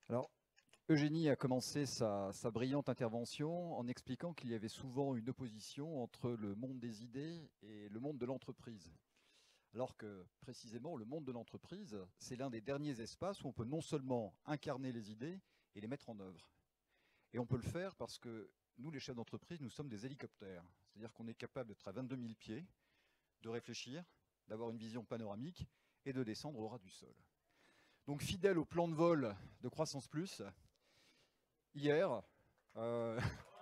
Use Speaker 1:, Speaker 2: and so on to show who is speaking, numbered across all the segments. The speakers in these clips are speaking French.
Speaker 1: Alors, Eugénie a commencé sa brillante intervention en expliquant qu'il y avait souvent une opposition entre le monde des idées et le monde de l'entreprise. Alors que, précisément, le monde de l'entreprise, c'est l'un des derniers espaces où on peut non seulement incarner les idées et les mettre en œuvre. Et on peut le faire parce que nous, les chefs d'entreprise, nous sommes des hélicoptères. C'est-à-dire qu'on est capable d'être à 22 000 pieds, de réfléchir, d'avoir une vision panoramique et de descendre au ras du sol. Donc, fidèle au plan de vol de Croissance Plus, hier, euh,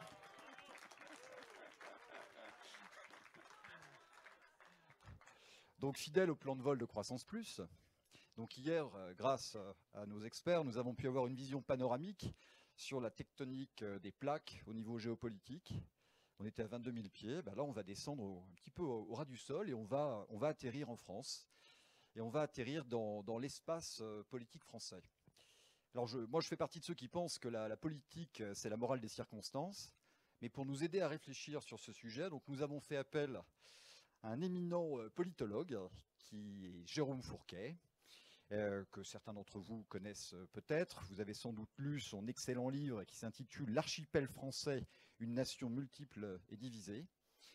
Speaker 1: donc fidèle au plan de vol de Croissance Plus, donc hier, grâce à nos experts, nous avons pu avoir une vision panoramique sur la tectonique des plaques au niveau géopolitique. On était à 22 000 pieds, ben là on va descendre un petit peu au ras du sol et on va atterrir en France. Et on va atterrir dans l'espace politique français. Alors moi je fais partie de ceux qui pensent que la politique c'est la morale des circonstances. Mais pour nous aider à réfléchir sur ce sujet, donc nous avons fait appel à un éminent politologue qui est Jérôme Fourquet, que certains d'entre vous connaissent peut-être. Vous avez sans doute lu son excellent livre qui s'intitule L'archipel français, une nation multiple et divisée.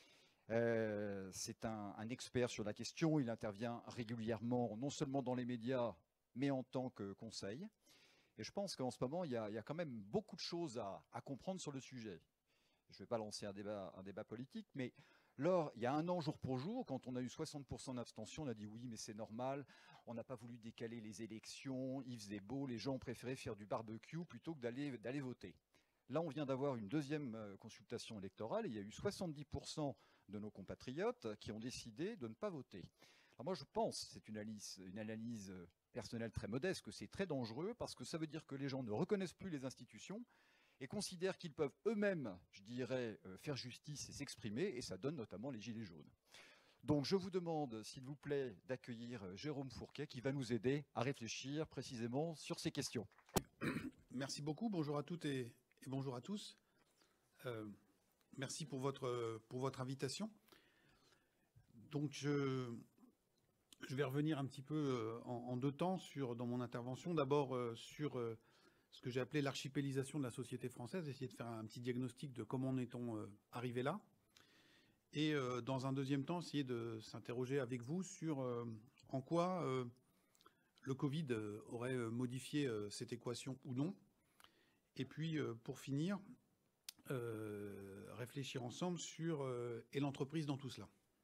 Speaker 1: C'est un expert sur la question, il intervient régulièrement, non seulement dans les médias, mais en tant que conseil. Et je pense qu'en ce moment, il y a quand même beaucoup de choses à comprendre sur le sujet. Je ne vais pas lancer un débat politique, mais lors, il y a un an, jour pour jour, quand on a eu 60% d'abstention, on a dit oui, mais c'est normal, on n'a pas voulu décaler les élections, il faisait beau, les gens ont préféré faire du barbecue plutôt que d'aller voter. Là, on vient d'avoir une deuxième consultation électorale et il y a eu 70% de nos compatriotes qui ont décidé de ne pas voter. Alors moi, je pense, c'est une analyse personnelle très modeste, que c'est très dangereux parce que ça veut dire que les gens ne reconnaissent plus les institutions et considèrent qu'ils peuvent eux-mêmes, je dirais, faire justice et s'exprimer, et ça donne notamment les gilets jaunes. Donc je vous demande, s'il vous plaît, d'accueillir Jérôme Fourquet, qui va nous aider à réfléchir précisément sur ces questions.
Speaker 2: Merci beaucoup. Bonjour à toutes et bonjour à tous. Euh, Merci pour votre invitation. Donc, je vais revenir un petit peu en deux temps dans mon intervention. D'abord, sur ce que j'ai appelé l'archipélisation de la société française, essayer de faire un petit diagnostic de comment en est-on arrivé là. Et dans un deuxième temps, essayer de s'interroger avec vous sur en quoi le Covid aurait modifié cette équation ou non. Et puis, pour finir, réfléchir ensemble sur et l'entreprise dans tout cela.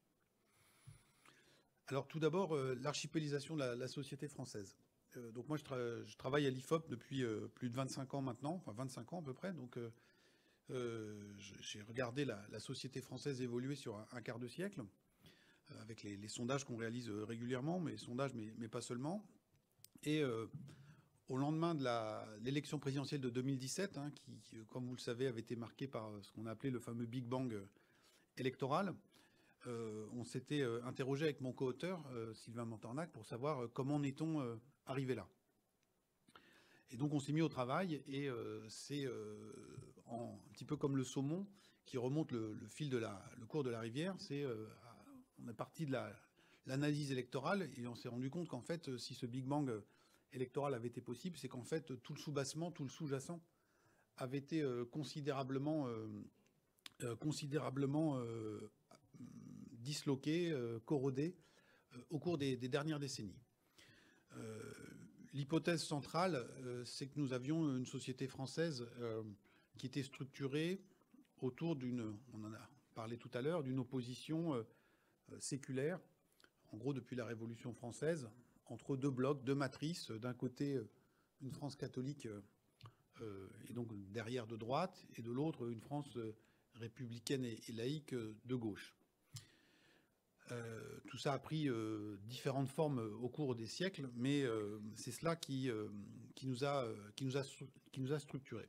Speaker 2: Alors tout d'abord, l'archipélisation de la société française. Donc moi, je travaille à l'IFOP depuis plus de 25 ans maintenant, enfin 25 ans à peu près. Donc j'ai regardé la société française évoluer sur un quart de siècle, avec les sondages qu'on réalise régulièrement, mais sondages, mais pas seulement. Et au lendemain de l'élection présidentielle de 2017, hein, qui, comme vous le savez, avait été marquée par ce qu'on a appelé le fameux Big Bang électoral, on s'était interrogé avec mon co-auteur, Sylvain Montornac, pour savoir comment en est-on arrivé là. Et donc on s'est mis au travail, et c'est un petit peu comme le saumon qui remonte le cours de la rivière. On est parti de l'analyse électorale, et on s'est rendu compte qu'en fait, si ce Big Bang électoral avait été possible, c'est qu'en fait, tout le sous-bassement, tout le sous-jacent avait été considérablement disloqué, corrodé au cours des dernières décennies. L'hypothèse centrale, c'est que nous avions une société française qui était structurée autour on en a parlé tout à l'heure, d'une opposition séculaire, en gros depuis la Révolution française, entre deux blocs, deux matrices. D'un côté, une France catholique et donc derrière de droite, et de l'autre, une France républicaine et laïque de gauche. Tout ça a pris différentes formes au cours des siècles, mais c'est cela qui nous a structurés.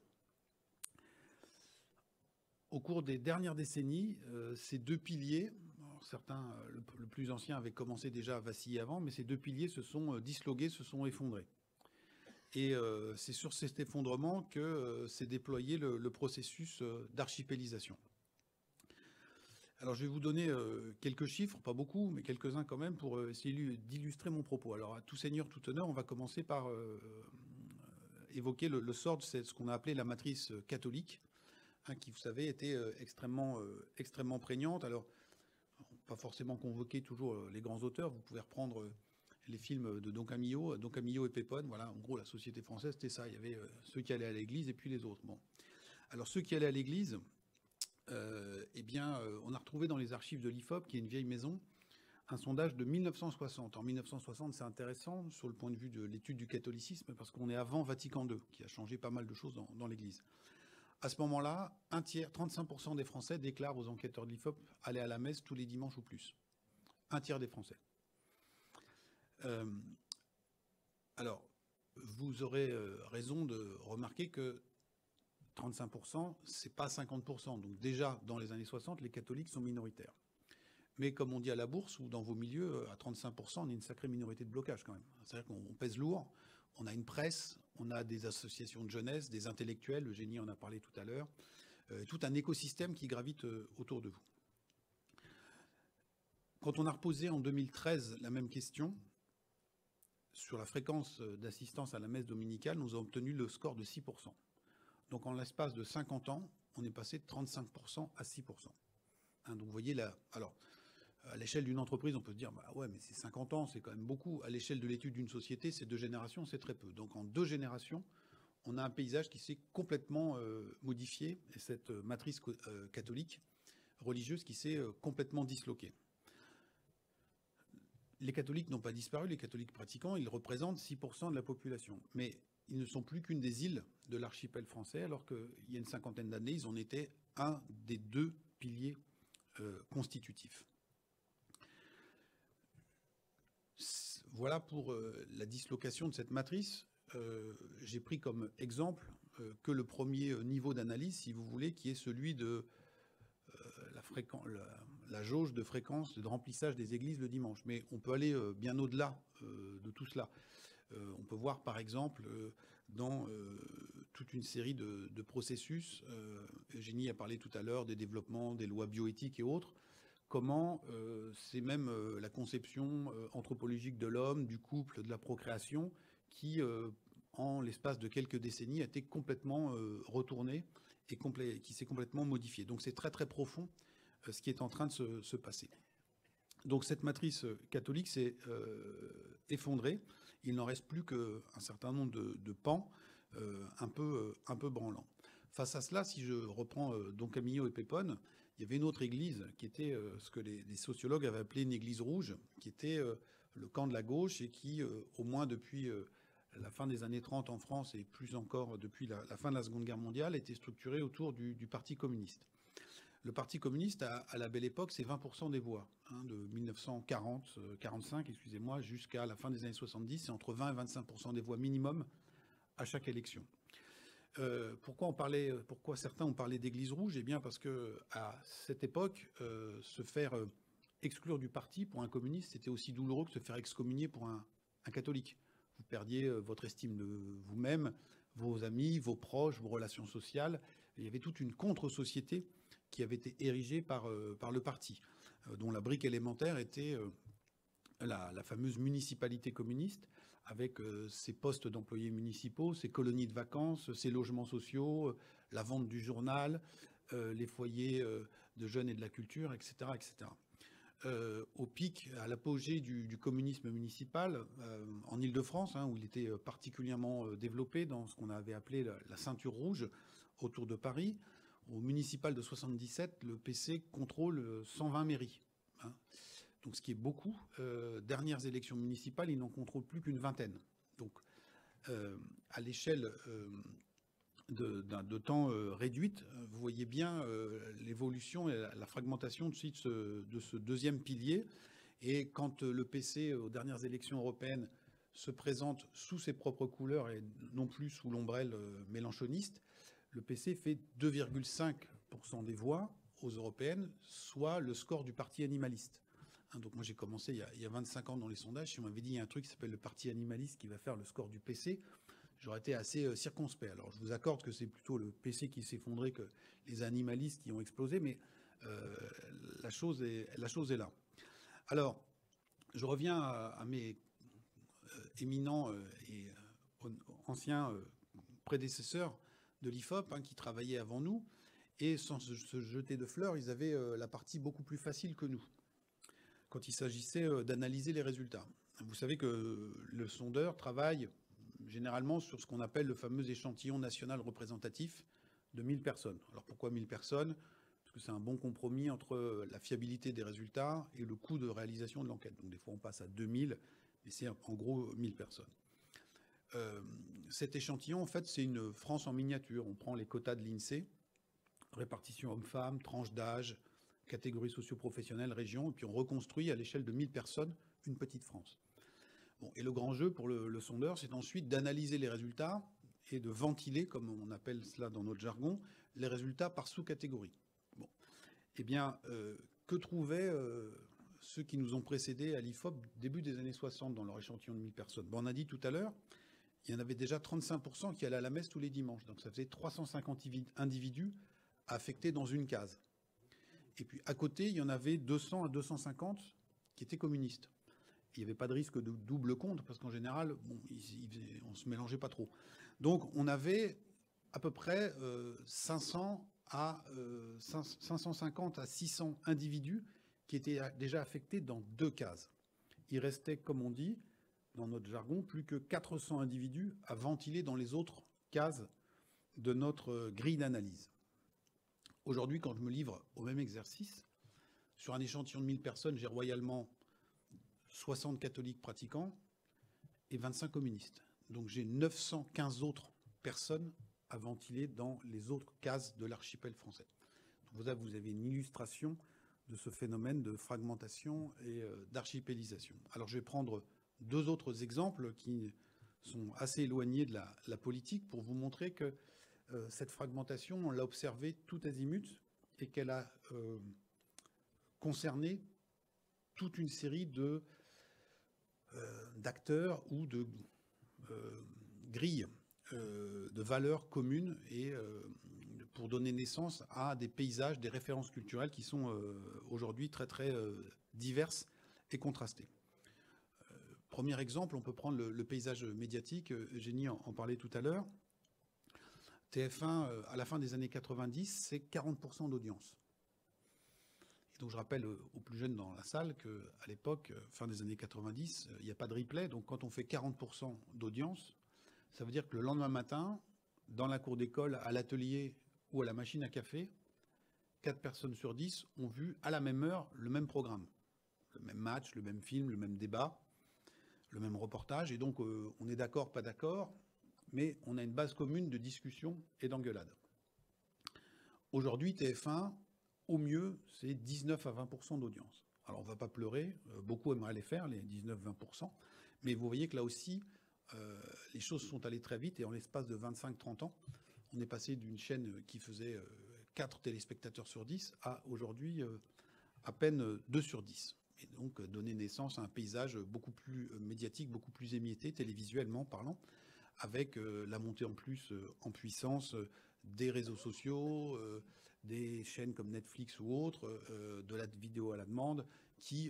Speaker 2: Au cours des dernières décennies, ces deux piliers, certains, le plus ancien avait commencé déjà à vaciller avant, mais ces deux piliers se sont disloqués, se sont effondrés. Et c'est sur cet effondrement que s'est déployé le processus d'archipélisation. Alors je vais vous donner quelques chiffres, pas beaucoup, mais quelques-uns quand même, pour essayer d'illustrer mon propos. Alors à tout seigneur, tout honneur, on va commencer par évoquer le sort de ce qu'on a appelé la matrice catholique, hein, qui, vous savez, était extrêmement prégnante. Alors, pas forcément convoquer toujours les grands auteurs. Vous pouvez reprendre les films de Don Camillo et Pépone. Voilà, en gros, la société française, c'était ça. Il y avait ceux qui allaient à l'église et puis les autres. Bon. Alors, ceux qui allaient à l'église, on a retrouvé dans les archives de l'IFOP, qui est une vieille maison, un sondage de 1960. En 1960, c'est intéressant sur le point de vue de l'étude du catholicisme, parce qu'on est avant Vatican II, qui a changé pas mal de choses dans l'Église. À ce moment-là, 35% des Français déclarent aux enquêteurs de l'IFOP aller à la messe tous les dimanches ou plus. Un tiers des Français. Alors, vous aurez raison de remarquer que 35%, c'est pas 50%. Donc déjà, dans les années 60, les catholiques sont minoritaires. Mais comme on dit à la bourse ou dans vos milieux, à 35%, on est une sacrée minorité de blocage quand même. C'est-à-dire qu'on pèse lourd, on a une presse, on a des associations de jeunesse, des intellectuels, le génie en a parlé tout à l'heure, tout un écosystème qui gravite autour de vous. Quand on a reposé en 2013 la même question, sur la fréquence d'assistance à la messe dominicale, nous avons obtenu le score de 6%. Donc en l'espace de 50 ans, on est passé de 35% à 6%. Hein, donc vous voyez là, alors à l'échelle d'une entreprise, on peut se dire, bah ouais, mais c'est 50 ans, c'est quand même beaucoup. À l'échelle de l'étude d'une société, c'est 2 générations, c'est très peu. Donc en 2 générations, on a un paysage qui s'est complètement modifié, et cette matrice catholique religieuse qui s'est complètement disloquée. Les catholiques n'ont pas disparu, les catholiques pratiquants, ils représentent 6% de la population. Mais ils ne sont plus qu'une des îles de l'archipel français, alors qu'il y a une cinquantaine d'années, ils en étaient un des 2 piliers constitutifs. Voilà pour la dislocation de cette matrice. J'ai pris comme exemple que le premier niveau d'analyse, si vous voulez, qui est celui de la jauge de fréquence de remplissage des églises le dimanche. Mais on peut aller bien au-delà de tout cela. On peut voir par exemple dans toute une série de processus, Eugénie a parlé tout à l'heure des développements, des lois bioéthiques et autres, comment c'est même la conception anthropologique de l'homme, du couple, de la procréation, qui, en l'espace de quelques décennies, a été complètement retournée et qui s'est complètement modifiée. Donc c'est très très profond ce qui est en train de se passer. Donc cette matrice catholique s'est effondrée. Il n'en reste plus qu'un certain nombre de pans un peu branlants. Face à cela, si je reprends Don Camillo et Pépone, il y avait une autre église qui était ce que les sociologues avaient appelé une église rouge, qui était le camp de la gauche et qui, au moins depuis la fin des années 30 en France et plus encore depuis la fin de la Seconde Guerre mondiale, était structurée autour du Parti communiste. Le Parti communiste, à la belle époque, c'est 20% des voix, hein, de 1945, excusez-moi, jusqu'à la fin des années 70, c'est entre 20 et 25% des voix minimum à chaque élection. Pourquoi certains ont parlé d'église rouge? Eh bien parce que à cette époque, se faire exclure du parti pour un communiste, c'était aussi douloureux que se faire excommunier pour un catholique. Vous perdiez votre estime de vous-même, vos amis, vos proches, vos relations sociales. Et il y avait toute une contre-société qui avait été érigée par le parti, dont la brique élémentaire était la fameuse municipalité communiste, avec ses postes d'employés municipaux, ses colonies de vacances, ses logements sociaux, la vente du journal, les foyers de jeunes et de la culture, etc. etc. Au pic, à l'apogée du communisme municipal, en Île-de-France, hein, où il était particulièrement développé dans ce qu'on avait appelé la ceinture rouge autour de Paris, au municipal de 77, le PC contrôle 120 mairies. Hein. Donc ce qui est beaucoup. Dernières élections municipales, il n'en contrôle plus qu'une vingtaine. Donc à l'échelle de temps réduite, vous voyez bien l'évolution et la fragmentation de ce deuxième pilier. Et quand le PC, aux dernières élections européennes, se présente sous ses propres couleurs et non plus sous l'ombrelle mélenchoniste, le PC fait 2,5% des voix aux européennes, soit le score du parti animaliste. Donc moi j'ai commencé il y a 25 ans dans les sondages. Si on m'avait dit il y a un truc qui s'appelle le parti animaliste qui va faire le score du PC, j'aurais été assez circonspect. Alors je vous accorde que c'est plutôt le PC qui s'est effondré que les animalistes qui ont explosé, mais la chose est là. Alors je reviens à mes éminents et anciens prédécesseurs de l'IFOP, qui travaillaient avant nous. Et sans se jeter de fleurs, ils avaient la partie beaucoup plus facile que nous, quand il s'agissait d'analyser les résultats. Vous savez que le sondeur travaille généralement sur ce qu'on appelle le fameux échantillon national représentatif de 1000 personnes. Alors pourquoi 1000 personnes? Parce que c'est un bon compromis entre la fiabilité des résultats et le coût de réalisation de l'enquête. Donc des fois on passe à 2000, mais c'est en gros 1000 personnes. Cet échantillon, en fait, c'est une France en miniature. On prend les quotas de l'INSEE, répartition hommes-femmes, tranche d'âge, catégorie socio-professionnelle, région, et puis on reconstruit à l'échelle de 1000 personnes une petite France. Bon, et le grand jeu pour le sondeur, c'est ensuite d'analyser les résultats et de ventiler, comme on appelle cela dans notre jargon, les résultats par sous-catégorie. Bon. Eh bien, que trouvaient ceux qui nous ont précédés à l'IFOP début des années 60 dans leur échantillon de 1000 personnes? Bon, on a dit tout à l'heure, il y en avait déjà 35% qui allaient à la messe tous les dimanches. Donc ça faisait 350 individus affectés dans une case. Et puis à côté, il y en avait 200 à 250 qui étaient communistes. Il n'y avait pas de risque de double compte, parce qu'en général, bon, on ne se mélangeait pas trop. Donc on avait à peu près 550 à 600 individus qui étaient déjà affectés dans 2 cases. Il restait, comme on dit, dans notre jargon, plus que 400 individus à ventiler dans les autres cases de notre grille d'analyse. Aujourd'hui, quand je me livre au même exercice, sur un échantillon de 1000 personnes, j'ai royalement 60 catholiques pratiquants et 25 communistes. Donc j'ai 915 autres personnes à ventiler dans les autres cases de l'archipel français. Donc vous avez une illustration de ce phénomène de fragmentation et d'archipélisation. Alors je vais prendre 2 autres exemples qui sont assez éloignés de la politique pour vous montrer que cette fragmentation, on l'a observée tout azimut et qu'elle a concerné toute une série d'acteurs ou de grilles de valeurs communes et pour donner naissance à des paysages, des références culturelles qui sont aujourd'hui très très diverses et contrastées. Premier exemple, on peut prendre le paysage médiatique. Eugénie en parlait tout à l'heure. TF1, à la fin des années 90, c'est 40% d'audience. Et donc je rappelle aux plus jeunes dans la salle qu'à l'époque, fin des années 90, il n'y a pas de replay. Donc quand on fait 40% d'audience, ça veut dire que le lendemain matin, dans la cour d'école, à l'atelier ou à la machine à café, 4 personnes sur 10 ont vu à la même heure le même programme. Le même match, le même film, le même débat, le même reportage. Et donc on est d'accord, pas d'accord, mais on a une base commune de discussion et d'engueulade. Aujourd'hui, TF1, au mieux, c'est 19 à 20% d'audience. Alors on ne va pas pleurer, beaucoup aimeraient les faire, les 19-20%, mais vous voyez que là aussi, les choses sont allées très vite et en l'espace de 25-30 ans, on est passé d'une chaîne qui faisait 4 téléspectateurs sur 10 à aujourd'hui à peine 2 sur 10. Et donc donner naissance à un paysage beaucoup plus médiatique, beaucoup plus émietté, télévisuellement parlant, avec la montée en plus en puissance des réseaux sociaux, des chaînes comme Netflix ou autres, de la vidéo à la demande, qui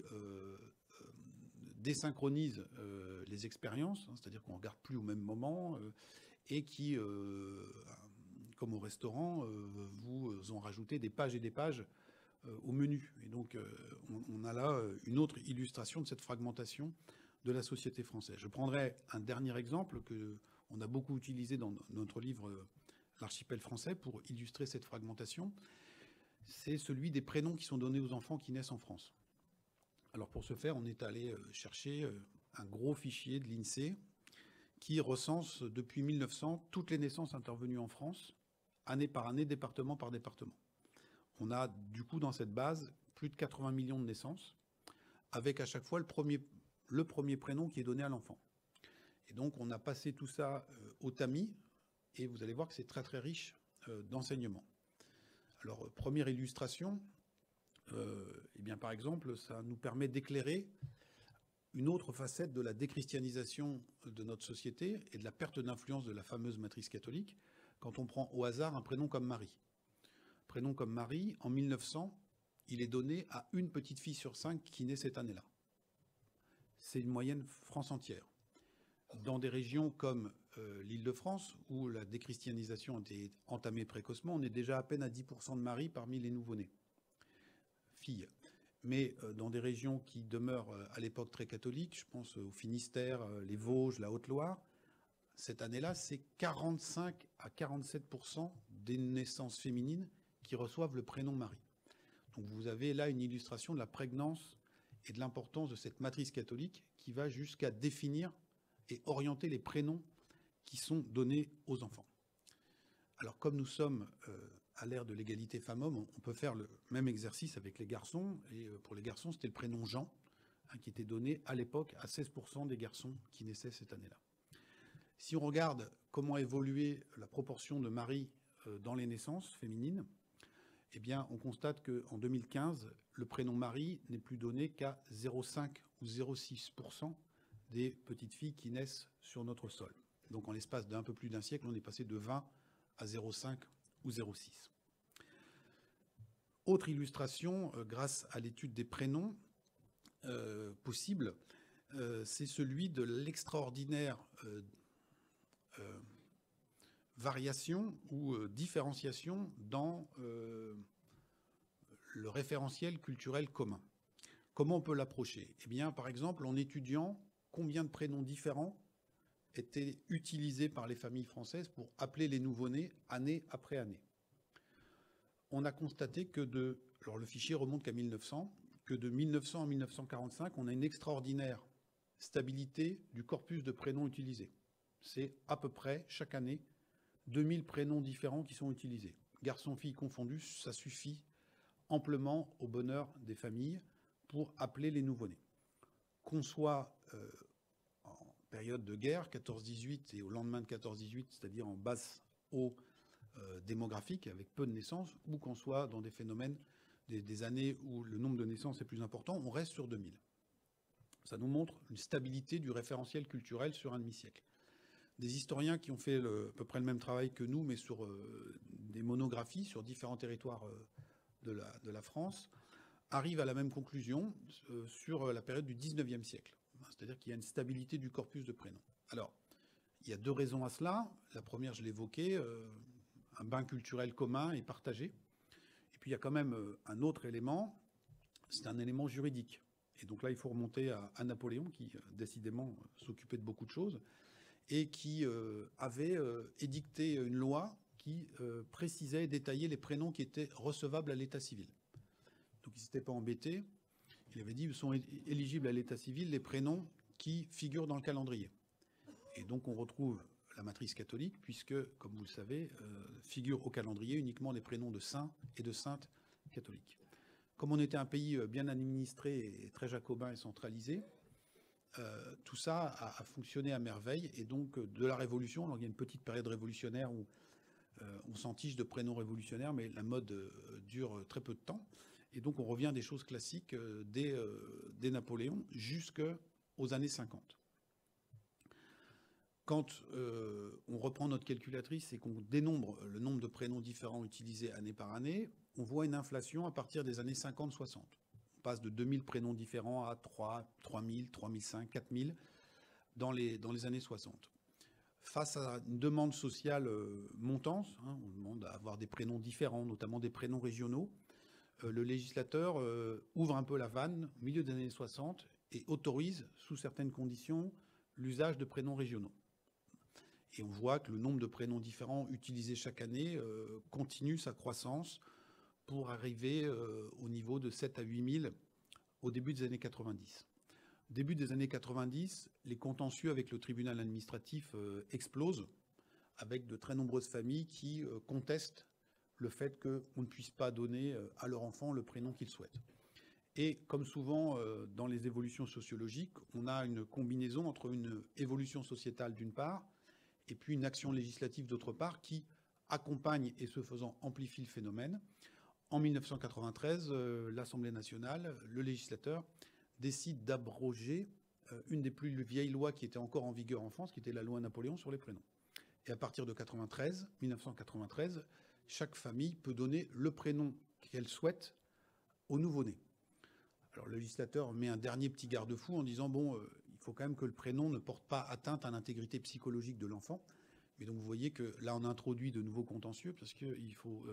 Speaker 2: désynchronisent les expériences, c'est-à-dire qu'on ne regarde plus au même moment, et qui, comme au restaurant, vous ont rajouté des pages et des pages au menu. Et donc on a là une autre illustration de cette fragmentation de la société française. Je prendrai un dernier exemple qu'on a beaucoup utilisé dans notre livre L'archipel français pour illustrer cette fragmentation. C'est celui des prénoms qui sont donnés aux enfants qui naissent en France. Alors pour ce faire, on est allé chercher un gros fichier de l'INSEE qui recense depuis 1900 toutes les naissances intervenues en France, année par année, département par département. On a du coup dans cette base plus de 80 millions de naissances, avec à chaque fois le premier prénom qui est donné à l'enfant. Et donc on a passé tout ça au tamis, et vous allez voir que c'est très très riche d'enseignements. Alors première illustration, eh bien, par exemple, ça nous permet d'éclairer une autre facette de la déchristianisation de notre société et de la perte d'influence de la fameuse matrice catholique quand on prend au hasard un prénom comme Marie. Prénom comme Marie, en 1900, il est donné à une petite fille sur 5 qui naît cette année-là. C'est une moyenne France entière. Dans des régions comme l'Île-de-France, où la déchristianisation a été entamée précocement, on est déjà à peine à 10% de Marie parmi les nouveau-nés, filles. Mais dans des régions qui demeurent à l'époque très catholiques, je pense au Finistère, les Vosges, la Haute-Loire, cette année-là, c'est 45 à 47% des naissances féminines qui reçoivent le prénom Marie. Donc vous avez là une illustration de la prégnance et de l'importance de cette matrice catholique qui va jusqu'à définir et orienter les prénoms qui sont donnés aux enfants. Alors comme nous sommes à l'ère de l'égalité femmes-hommes, on peut faire le même exercice avec les garçons. Et pour les garçons, c'était le prénom Jean, qui était donné à l'époque à 16% des garçons qui naissaient cette année-là. Si on regarde comment a évolué la proportion de Marie dans les naissances féminines, eh bien, on constate qu'en 2015, le prénom Marie n'est plus donné qu'à 0,5 ou 0,6% des petites filles qui naissent sur notre sol. Donc en l'espace d'un peu plus d'un siècle, on est passé de 20 à 0,5 ou 0,6. Autre illustration, grâce à l'étude des prénoms possibles, c'est celui de l'extraordinaire variation ou différenciation dans le référentiel culturel commun. Comment on peut l'approcher? Eh bien, par exemple, en étudiant combien de prénoms différents étaient utilisés par les familles françaises pour appeler les nouveau-nés année après année. On a constaté que alors le fichier remonte qu'à 1900, que de 1900 à 1945, on a une extraordinaire stabilité du corpus de prénoms utilisés. C'est à peu près, chaque année, 2000 prénoms différents qui sont utilisés. Garçons-filles confondus, ça suffit amplement au bonheur des familles pour appeler les nouveau-nés. Qu'on soit en période de guerre, 14-18 et au lendemain de 14-18, c'est-à-dire en basse eau démographique, avec peu de naissances, ou qu'on soit dans des phénomènes, des années où le nombre de naissances est plus important, on reste sur 2000. Ça nous montre une stabilité du référentiel culturel sur un demi-siècle. Des historiens qui ont fait à peu près le même travail que nous, mais sur des monographies sur différents territoires de la France, arrivent à la même conclusion sur la période du 19e siècle. C'est-à-dire qu'il y a une stabilité du corpus de prénoms. Alors, il y a deux raisons à cela. La première, je l'évoquais, un bain culturel commun et partagé. Et puis, il y a quand même un autre élément, c'est un élément juridique. Et donc là, il faut remonter à Napoléon, qui décidément s'occupait de beaucoup de choses, et qui avait édicté une loi qui précisait et détaillait les prénoms qui étaient recevables à l'état civil. Donc il ne s'était pas embêté. Il avait dit, sont éligibles à l'état civil les prénoms qui figurent dans le calendrier. Et donc on retrouve la matrice catholique, puisque, comme vous le savez, figurent au calendrier uniquement les prénoms de saints et de saintes catholiques. Comme on était un pays bien administré et très jacobin et centralisé, tout ça a fonctionné à merveille. Et donc de la Révolution, alors il y a une petite période révolutionnaire où on s'entiche de prénoms révolutionnaires, mais la mode dure très peu de temps. Et donc on revient à des choses classiques dès Napoléon jusqu'aux années 50. Quand on reprend notre calculatrice et qu'on dénombre le nombre de prénoms différents utilisés année par année, on voit une inflation à partir des années 50-60. On passe de 2000 prénoms différents à 3, 3000, 3005, 4000 dans les années 60. Face à une demande sociale montante, on demande à avoir des prénoms différents, notamment des prénoms régionaux, le législateur ouvre un peu la vanne au milieu des années 60 et autorise, sous certaines conditions, l'usage de prénoms régionaux. Et on voit que le nombre de prénoms différents utilisés chaque année continue sa croissance pour arriver au niveau de 7 à 8 000 au début des années 90. Au début des années 90, les contentieux avec le tribunal administratif explosent, avec de très nombreuses familles qui contestent le fait qu'on ne puisse pas donner à leur enfant le prénom qu'ils souhaitent. Et comme souvent dans les évolutions sociologiques, on a une combinaison entre une évolution sociétale d'une part, et puis une action législative d'autre part, qui accompagne et ce faisant amplifie le phénomène. En 1993, l'Assemblée nationale, le législateur, décide d'abroger une des plus vieilles lois qui était encore en vigueur en France, qui était la loi Napoléon sur les prénoms. Et à partir de 1993, chaque famille peut donner le prénom qu'elle souhaite au nouveau-né. Alors le législateur met un dernier petit garde-fou en disant, bon, il faut quand même que le prénom ne porte pas atteinte à l'intégrité psychologique de l'enfant. Mais donc vous voyez que là, on introduit de nouveaux contentieux parce qu'il y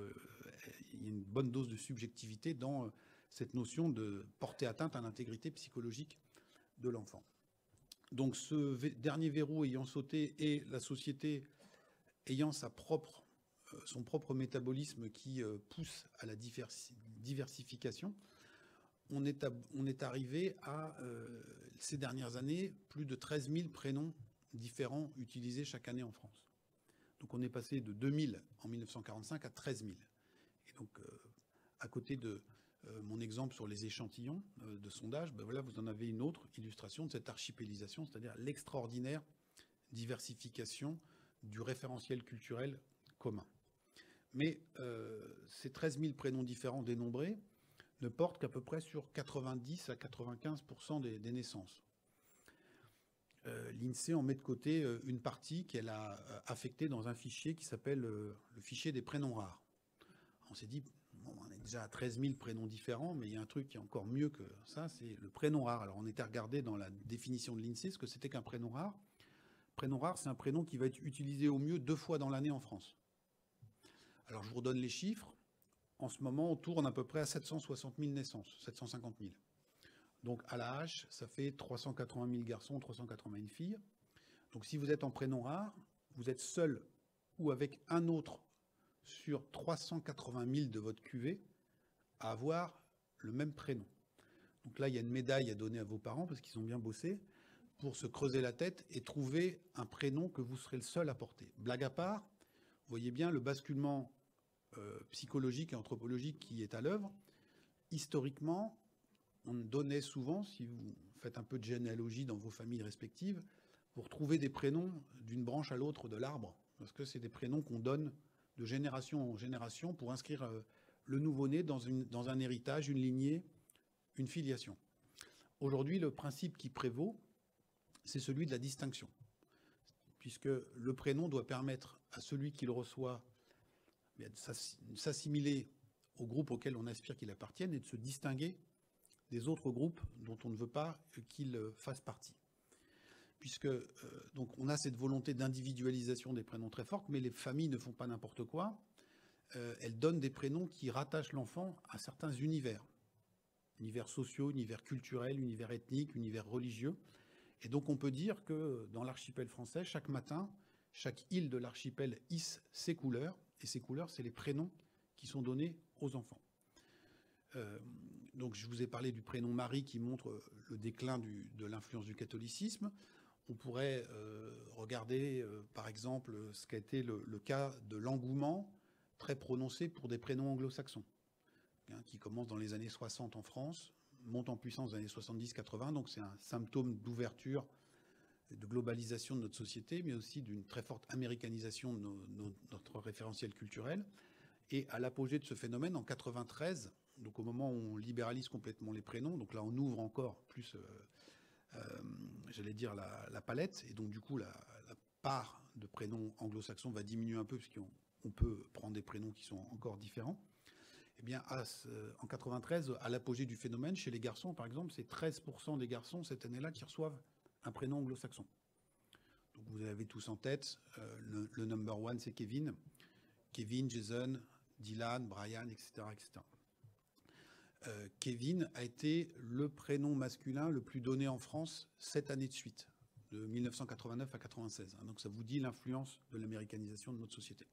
Speaker 2: a une bonne dose de subjectivité dans cette notion de porter atteinte à l'intégrité psychologique de l'enfant. Donc ce dernier verrou ayant sauté et la société ayant son propre métabolisme qui pousse à la diversification, on est arrivé à, ces dernières années, plus de 13 000 prénoms différents utilisés chaque année en France. Donc on est passé de 2000 en 1945 à 13 000. Et donc, à côté de mon exemple sur les échantillons de sondage, ben voilà, vous en avez une autre illustration de cette archipélisation, c'est-à-dire l'extraordinaire diversification du référentiel culturel commun. Mais ces 13 000 prénoms différents dénombrés ne portent qu'à peu près sur 90 à 95% des naissances. L'INSEE en met de côté une partie qu'elle a affectée dans un fichier qui s'appelle le fichier des prénoms rares. On s'est dit, bon, on est déjà à 13 000 prénoms différents, mais il y a un truc qui est encore mieux que ça, c'est le prénom rare. Alors on était regardé dans la définition de l'INSEE ce que c'était qu'un prénom rare. Prénom rare, c'est un prénom qui va être utilisé au mieux 2 fois dans l'année en France. Alors je vous redonne les chiffres. En ce moment, on tourne à peu près à 760 000 naissances, 750 000. Donc à la hache, ça fait 380 000 garçons, 380 000 filles. Donc si vous êtes en prénom rare, vous êtes seul ou avec un autre sur 380 000 de votre cuvée à avoir le même prénom. Donc là, il y a une médaille à donner à vos parents parce qu'ils ont bien bossé pour se creuser la tête et trouver un prénom que vous serez le seul à porter. Blague à part, vous voyez bien le basculement psychologique et anthropologique qui est à l'œuvre. Historiquement, on donnait souvent, si vous faites un peu de généalogie dans vos familles respectives, vous retrouvez des prénoms d'une branche à l'autre de l'arbre, parce que c'est des prénoms qu'on donne de génération en génération pour inscrire le nouveau-né dans un héritage, une lignée, une filiation. Aujourd'hui, le principe qui prévaut, c'est celui de la distinction, puisque le prénom doit permettre à celui qui le reçoit de s'assimiler au groupe auquel on aspire qu'il appartienne et de se distinguer des autres groupes dont on ne veut pas qu'ils fassent partie. Puisque donc on a cette volonté d'individualisation des prénoms très forte, mais les familles ne font pas n'importe quoi. Elles donnent des prénoms qui rattachent l'enfant à certains univers. Univers sociaux, univers culturels, univers ethniques, univers religieux. Et donc on peut dire que dans l'archipel français, chaque matin, chaque île de l'archipel hisse ses couleurs. Et ces couleurs, c'est les prénoms qui sont donnés aux enfants. Donc je vous ai parlé du prénom Marie qui montre le déclin de l'influence du catholicisme. On pourrait regarder par exemple ce qu'a été le cas de l'engouement très prononcé pour des prénoms anglo-saxons, hein, qui commence dans les années 60 en France, monte en puissance dans les années 70-80, donc c'est un symptôme d'ouverture, de globalisation de notre société, mais aussi d'une très forte américanisation de notre référentiel culturel. Et à l'apogée de ce phénomène, en 93, donc au moment où on libéralise complètement les prénoms, donc là on ouvre encore plus, j'allais dire, la palette, et donc du coup la part de prénoms anglo-saxons va diminuer un peu, puisqu'on peut prendre des prénoms qui sont encore différents. Eh bien, en 93, à l'apogée du phénomène, chez les garçons, par exemple, c'est 13% des garçons cette année-là qui reçoivent un prénom anglo-saxon. Donc vous avez tous en tête, le number one, c'est Kevin. Kevin, Jason, Dylan, Brian, etc. etc. Kevin a été le prénom masculin le plus donné en France 7 années de suite, de 1989 à 96. Donc ça vous dit l'influence de l'américanisation de notre société.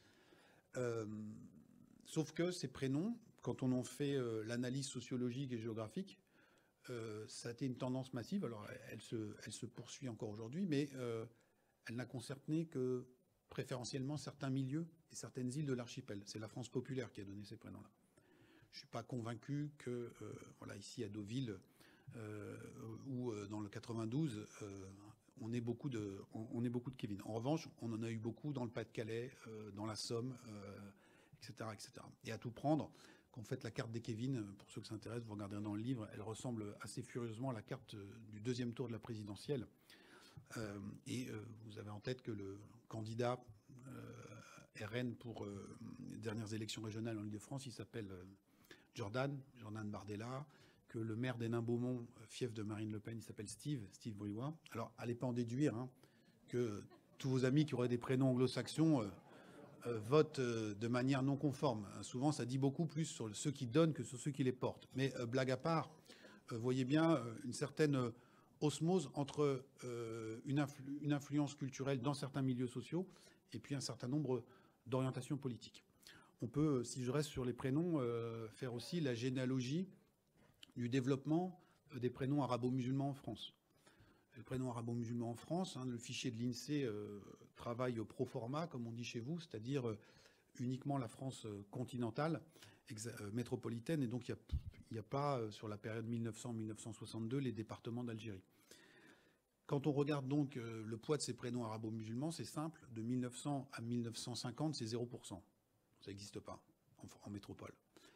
Speaker 2: Sauf que ces prénoms, quand on en fait l'analyse sociologique et géographique, ça a été une tendance massive. Alors elle se poursuit encore aujourd'hui, mais elle n'a concerné que préférentiellement certains milieux et certaines îles de l'archipel. C'est la France populaire qui a donné ces prénoms-là. Je ne suis pas convaincu que, voilà, ici à Deauville ou dans le 92, on ait beaucoup de Kevin. En revanche, on en a eu beaucoup dans le Pas-de-Calais, dans la Somme, etc., etc. Et à tout prendre, quand vous faites la carte des Kevin, pour ceux que ça intéresse, vous regarderez dans le livre, elle ressemble assez furieusement à la carte du deuxième tour de la présidentielle. Et vous avez en tête que le candidat RN pour les dernières élections régionales en Île-de-France, il s'appelle Jordan Bardella, que le maire d'Hénin-Beaumont, fief de Marine Le Pen, il s'appelle Steve Briouat. Alors, allez pas en déduire que tous vos amis qui auraient des prénoms anglo-saxons votent de manière non conforme. Souvent, ça dit beaucoup plus sur ceux qui donnent que sur ceux qui les portent. Mais blague à part, voyez bien une certaine osmose entre une influence culturelle dans certains milieux sociaux et puis un certain nombre d'orientations politiques. On peut, si je reste sur les prénoms, faire aussi la généalogie du développement des prénoms arabo-musulmans en France. Les prénoms arabo-musulmans en France, le fichier de l'INSEE travaille au pro forma, comme on dit chez vous, c'est-à-dire uniquement la France continentale, métropolitaine, et donc il n'y a pas, sur la période 1900-1962, les départements d'Algérie. Quand on regarde donc le poids de ces prénoms arabo-musulmans, c'est simple, de 1900 à 1950, c'est 0%. Ça n'existe pas en métropole.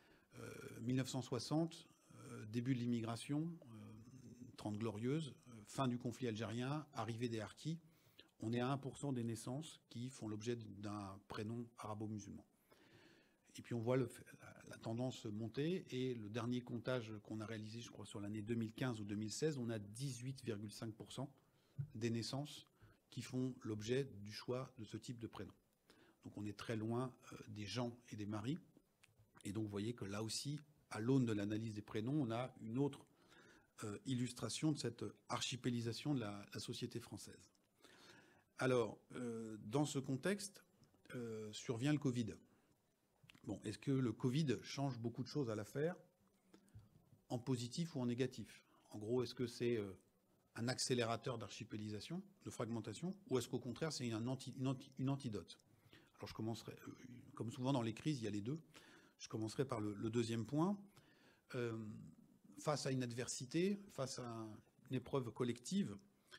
Speaker 2: 1960, début de l'immigration, 30 glorieuses, fin du conflit algérien, arrivée des harkis, on est à 1% des naissances qui font l'objet d'un prénom arabo-musulman. Et puis on voit la tendance monter, et le dernier comptage qu'on a réalisé, je crois, sur l'année 2015 ou 2016, on a 18,5% des naissances qui font l'objet du choix de ce type de prénom. Donc on est très loin des Jean et des Marie. Et donc vous voyez que là aussi, à l'aune de l'analyse des prénoms, on a une autre illustration de cette archipélisation de la société française. Alors, dans ce contexte, survient le Covid. Bon, est-ce que le Covid change beaucoup de choses à l'affaire, en positif ou en négatif? En gros, est-ce que c'est un accélérateur d'archipélisation, de fragmentation, ou est-ce qu'au contraire, c'est une antidote? Alors, je commencerai, comme souvent dans les crises, il y a les deux. Je commencerai par le deuxième point. Face à une adversité, face à une épreuve collective,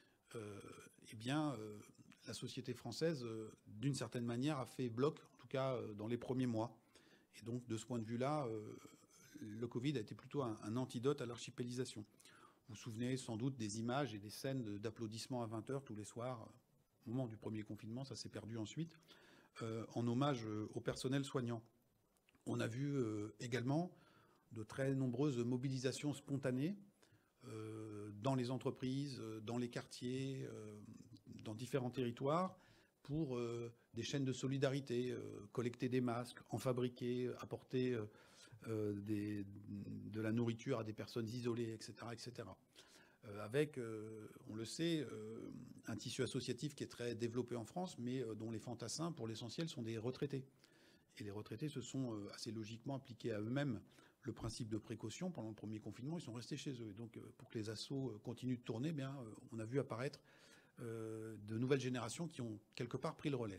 Speaker 2: la société française, d'une certaine manière, a fait bloc, en tout cas dans les premiers mois. Et donc, de ce point de vue-là, le Covid a été plutôt un antidote à l'archipélisation. Vous vous souvenez sans doute des images et des scènes d'applaudissements à 20h tous les soirs. Au moment du premier confinement, ça s'est perdu ensuite, en hommage au personnel soignant. On a vu également de très nombreuses mobilisations spontanées dans les entreprises, dans les quartiers, dans différents territoires, pour des chaînes de solidarité, collecter des masques, en fabriquer, apporter de la nourriture à des personnes isolées, etc. etc. Avec, on le sait, un tissu associatif qui est très développé en France, mais dont les fantassins, pour l'essentiel, sont des retraités. Et les retraités se sont assez logiquement appliqués à eux-mêmes le principe de précaution. Pendant le premier confinement, ils sont restés chez eux. Et donc, pour que les assos continuent de tourner, on a vu apparaître de nouvelles générations qui ont quelque part pris le relais.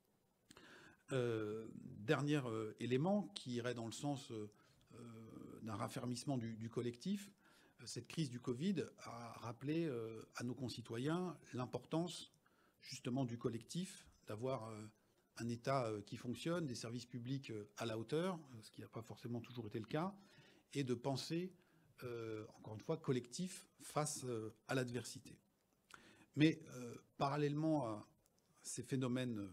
Speaker 2: Dernier élément qui irait dans le sens d'un raffermissement du collectif, cette crise du Covid a rappelé à nos concitoyens l'importance justement du collectif, d'avoir un État qui fonctionne, des services publics à la hauteur, ce qui n'a pas forcément toujours été le cas, et de penser, encore une fois, collectif face à l'adversité. Mais parallèlement à ces phénomènes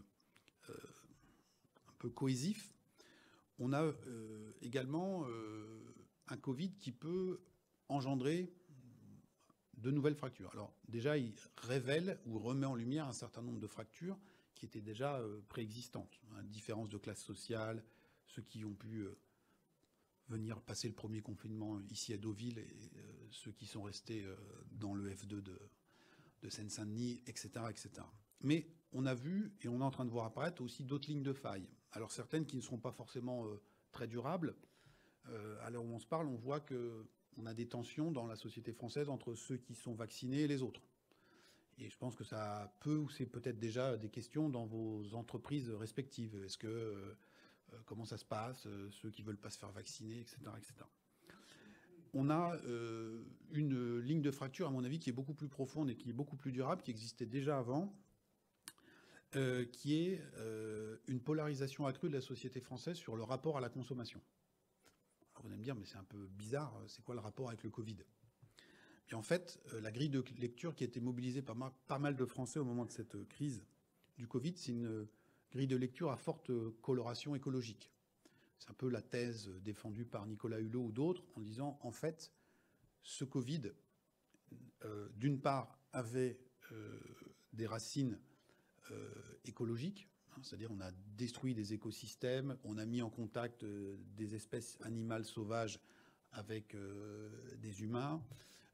Speaker 2: un peu cohésifs, on a également un Covid qui peut engendrer de nouvelles fractures. Alors déjà, il révèle ou remet en lumière un certain nombre de fractures qui étaient déjà préexistantes. Différence de classe sociale, ceux qui ont pu venir passer le premier confinement ici à Deauville et ceux qui sont restés dans le F2 de Seine-Saint-Denis, etc., etc. Mais on a vu, et on est en train de voir apparaître aussi d'autres lignes de faille. Alors certaines qui ne seront pas forcément très durables. À l'heure où on se parle, on voit qu'on a des tensions dans la société française entre ceux qui sont vaccinés et les autres. Et je pense que ça peut, ou c'est peut-être déjà des questions dans vos entreprises respectives. Est-ce que, comment ça se passe, ceux qui ne veulent pas se faire vacciner, etc., etc. On a une ligne de fracture, à mon avis, qui est beaucoup plus profonde et qui est beaucoup plus durable, qui existait déjà avant, qui est une polarisation accrue de la société française sur le rapport à la consommation. Alors vous allez me dire, mais c'est un peu bizarre, c'est quoi le rapport avec le Covid ? Et en fait, la grille de lecture qui a été mobilisée par pas mal de Français au moment de cette crise du Covid, c'est une grille de lecture à forte coloration écologique. C'est un peu la thèse défendue par Nicolas Hulot ou d'autres en disant, en fait, ce Covid, d'une part, avait des racines écologiques, hein, c'est-à-dire on a détruit des écosystèmes, on a mis en contact des espèces animales sauvages avec des humains.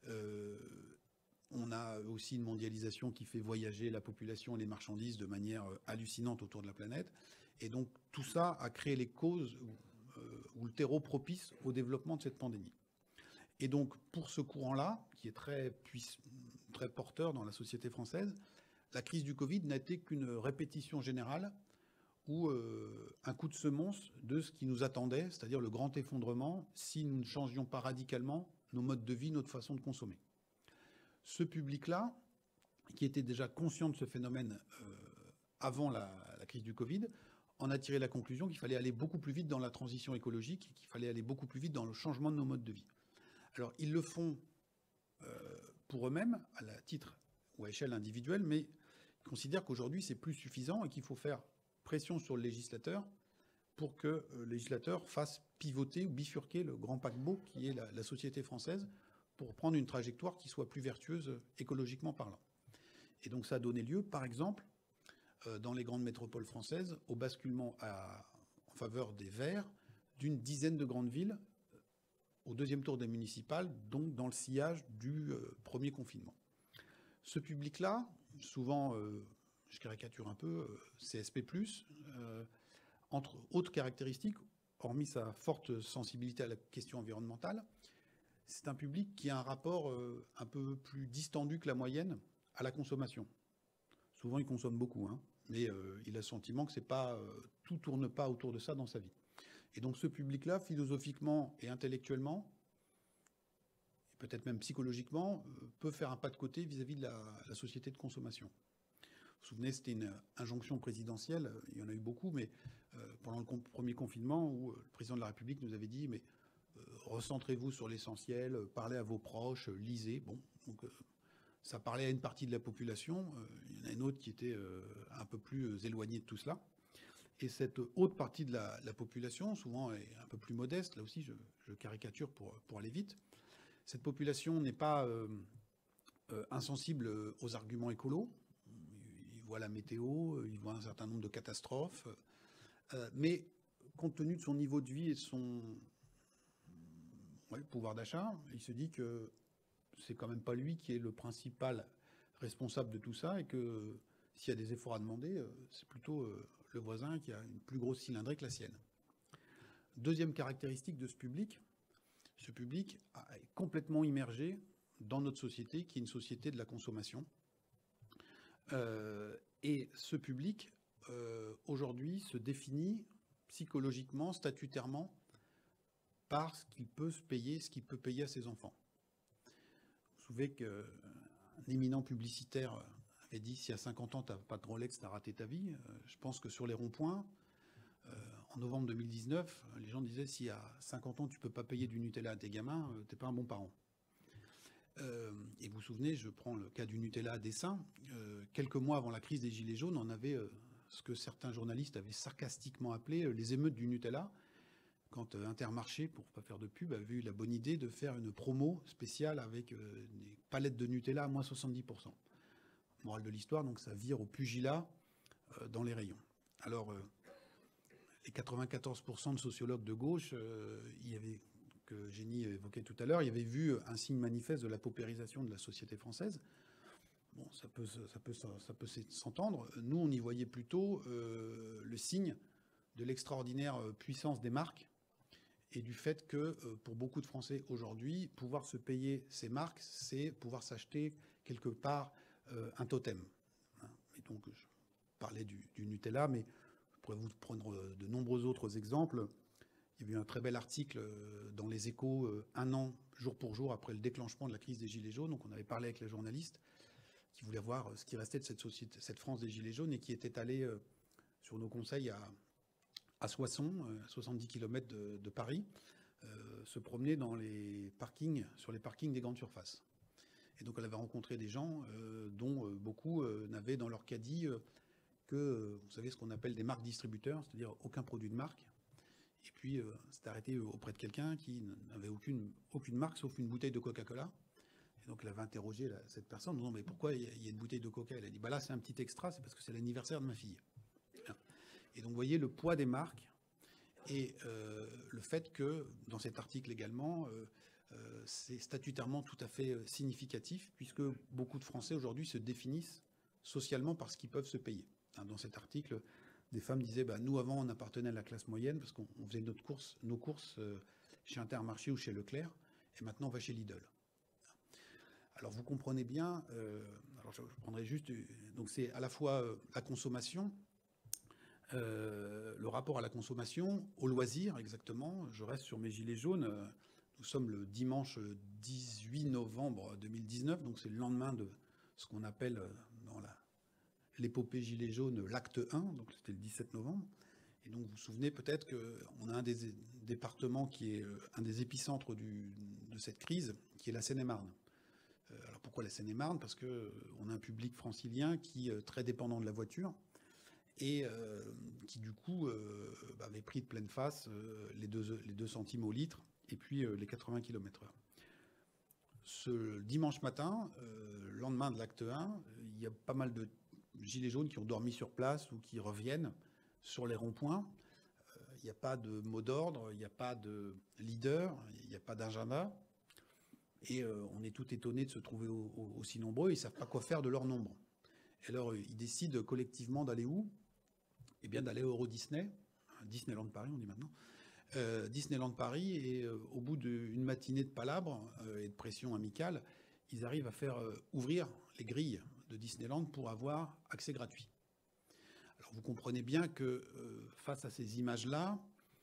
Speaker 2: On a aussi une mondialisation qui fait voyager la population et les marchandises de manière hallucinante autour de la planète. Et donc tout ça a créé les causes ou le terreau propice au développement de cette pandémie. Et donc pour ce courant-là, qui est très porteur dans la société française, la crise du Covid n'a été qu'une répétition générale ou un coup de semonce de ce qui nous attendait, c'est-à-dire le grand effondrement, si nous ne changions pas radicalement nos modes de vie, notre façon de consommer. Ce public-là, qui était déjà conscient de ce phénomène avant la crise du Covid, en a tiré la conclusion qu'il fallait aller beaucoup plus vite dans la transition écologique, qu'il fallait aller beaucoup plus vite dans le changement de nos modes de vie. Alors, ils le font pour eux-mêmes, à titre ou à échelle individuelle, mais ils considèrent qu'aujourd'hui, c'est plus suffisant et qu'il faut faire pression sur le législateur pour que le législateur fasse pivoter ou bifurquer le grand paquebot qui est la société française pour prendre une trajectoire qui soit plus vertueuse écologiquement parlant. Et donc ça a donné lieu, par exemple, dans les grandes métropoles françaises, au basculement en faveur des Verts d'une dizaine de grandes villes au deuxième tour des municipales, donc dans le sillage du premier confinement. Ce public-là, souvent, je caricature un peu, CSP+, entre autres caractéristiques, hormis sa forte sensibilité à la question environnementale, c'est un public qui a un rapport un peu plus distendu que la moyenne à la consommation. Souvent, il consomme beaucoup, hein, mais il a le sentiment que tout ne tourne pas autour de ça dans sa vie. Et donc ce public-là, philosophiquement et intellectuellement, et peut-être même psychologiquement, peut faire un pas de côté vis-à-vis de la société de consommation. Vous vous souvenez, c'était une injonction présidentielle, il y en a eu beaucoup, mais pendant le premier confinement, où le président de la République nous avait dit « mais recentrez-vous sur l'essentiel, parlez à vos proches, lisez ». Bon, donc ça parlait à une partie de la population, il y en a une autre qui était un peu plus éloignée de tout cela. Et cette autre partie de la population, souvent est un peu plus modeste, là aussi je caricature pour aller vite, cette population n'est pas insensible aux arguments écolos. Ils voient la météo, ils voient un certain nombre de catastrophes, mais compte tenu de son niveau de vie et de son pouvoir d'achat, il se dit que c'est quand même pas lui qui est le principal responsable de tout ça et que s'il y a des efforts à demander, c'est plutôt le voisin qui a une plus grosse cylindrée que la sienne. Deuxième caractéristique de ce public est complètement immergé dans notre société, qui est une société de la consommation. Et ce public, aujourd'hui, se définit psychologiquement, statutairement, par ce qu'il peut se payer, ce qu'il peut payer à ses enfants. Vous vous souvenez qu'un éminent publicitaire avait dit « si à 50 ans, tu n'as pas de Rolex, tu as raté ta vie ». Je pense que sur les ronds-points, en novembre 2019, les gens disaient « si à 50 ans, tu ne peux pas payer du Nutella à tes gamins, tu n'es pas un bon parent ». Et vous vous souvenez, je prends le cas du Nutella à dessin, quelques mois avant la crise des Gilets jaunes, on avait ce que certains journalistes avaient sarcastiquement appelé les émeutes du Nutella, quand Intermarché, pour ne pas faire de pub, avait eu la bonne idée de faire une promo spéciale avec des palettes de Nutella à moins 70%. Morale de l'histoire, donc ça vire au pugilat dans les rayons. Alors, les 94% de sociologues de gauche, que Génie évoquait tout à l'heure, il y avait vu un signe manifeste de la paupérisation de la société française. Bon, ça peut s'entendre. Nous, on y voyait plutôt le signe de l'extraordinaire puissance des marques et du fait que, pour beaucoup de Français aujourd'hui, pouvoir se payer ces marques, c'est pouvoir s'acheter quelque part un totem. Et donc, je parlais du Nutella, mais je pourrais vous prendre de nombreux autres exemples. Il y a eu un très bel article dans Les Échos, un an, jour pour jour, après le déclenchement de la crise des Gilets jaunes. Donc on avait parlé avec les journalistes qui voulaient voir ce qui restait de cette France des Gilets jaunes et qui était allé sur nos conseils à Soissons, à 70 km de Paris, se promener dans sur les parkings des grandes surfaces. Et donc elle avait rencontré des gens dont beaucoup n'avaient dans leur caddie que, vous savez, ce qu'on appelle des marques distributeurs, c'est-à-dire aucun produit de marque. Et puis, c'est arrêté auprès de quelqu'un qui n'avait aucune marque sauf une bouteille de Coca-Cola. Et donc, elle avait interrogé cette personne en disant, mais pourquoi il y a une bouteille de Coca? Elle a dit, bah là, c'est un petit extra, c'est parce que c'est l'anniversaire de ma fille. Et donc, vous voyez le poids des marques et le fait que, dans cet article également, c'est statutairement tout à fait significatif, puisque beaucoup de Français aujourd'hui se définissent socialement par ce qu'ils peuvent se payer. Dans cet article, des femmes disaient bah, nous, avant, on appartenait à la classe moyenne parce qu'on faisait nos courses chez Intermarché ou chez Leclerc, et maintenant, on va chez Lidl. Alors, vous comprenez bien, alors je prendrai juste. Donc, c'est à la fois la consommation, le rapport à la consommation, au loisir, exactement. Je reste sur mes gilets jaunes. Nous sommes le dimanche 18 novembre 2019, donc c'est le lendemain de ce qu'on appelle dans l'épopée Gilets jaunes l'acte 1, donc c'était le 17 novembre. Et donc vous vous souvenez peut-être qu'on a un des départements qui est un des épicentres de cette crise, qui est la Seine-et-Marne. Alors pourquoi la Seine-et-Marne? Parce qu'on a un public francilien qui est très dépendant de la voiture et qui du coup avait pris de pleine face les 2 centimes au litre et puis les 80 km/h. Ce dimanche matin, lendemain de l'acte 1, il y a pas mal de gilets jaunes qui ont dormi sur place ou qui reviennent sur les ronds-points. Il n'y a pas de mot d'ordre, il n'y a pas de leader, il n'y a pas d'agenda. Et on est tout étonné de se trouver aussi nombreux. Ils ne savent pas quoi faire de leur nombre. Et alors, ils décident collectivement d'aller où? Eh bien, d'aller au Euro Disney, Disneyland Paris, on dit maintenant. Disneyland Paris, et au bout d'une matinée de palabres et de pression amicale, ils arrivent à faire ouvrir les grilles de Disneyland pour avoir accès gratuit. Alors vous comprenez bien que face à ces images-là,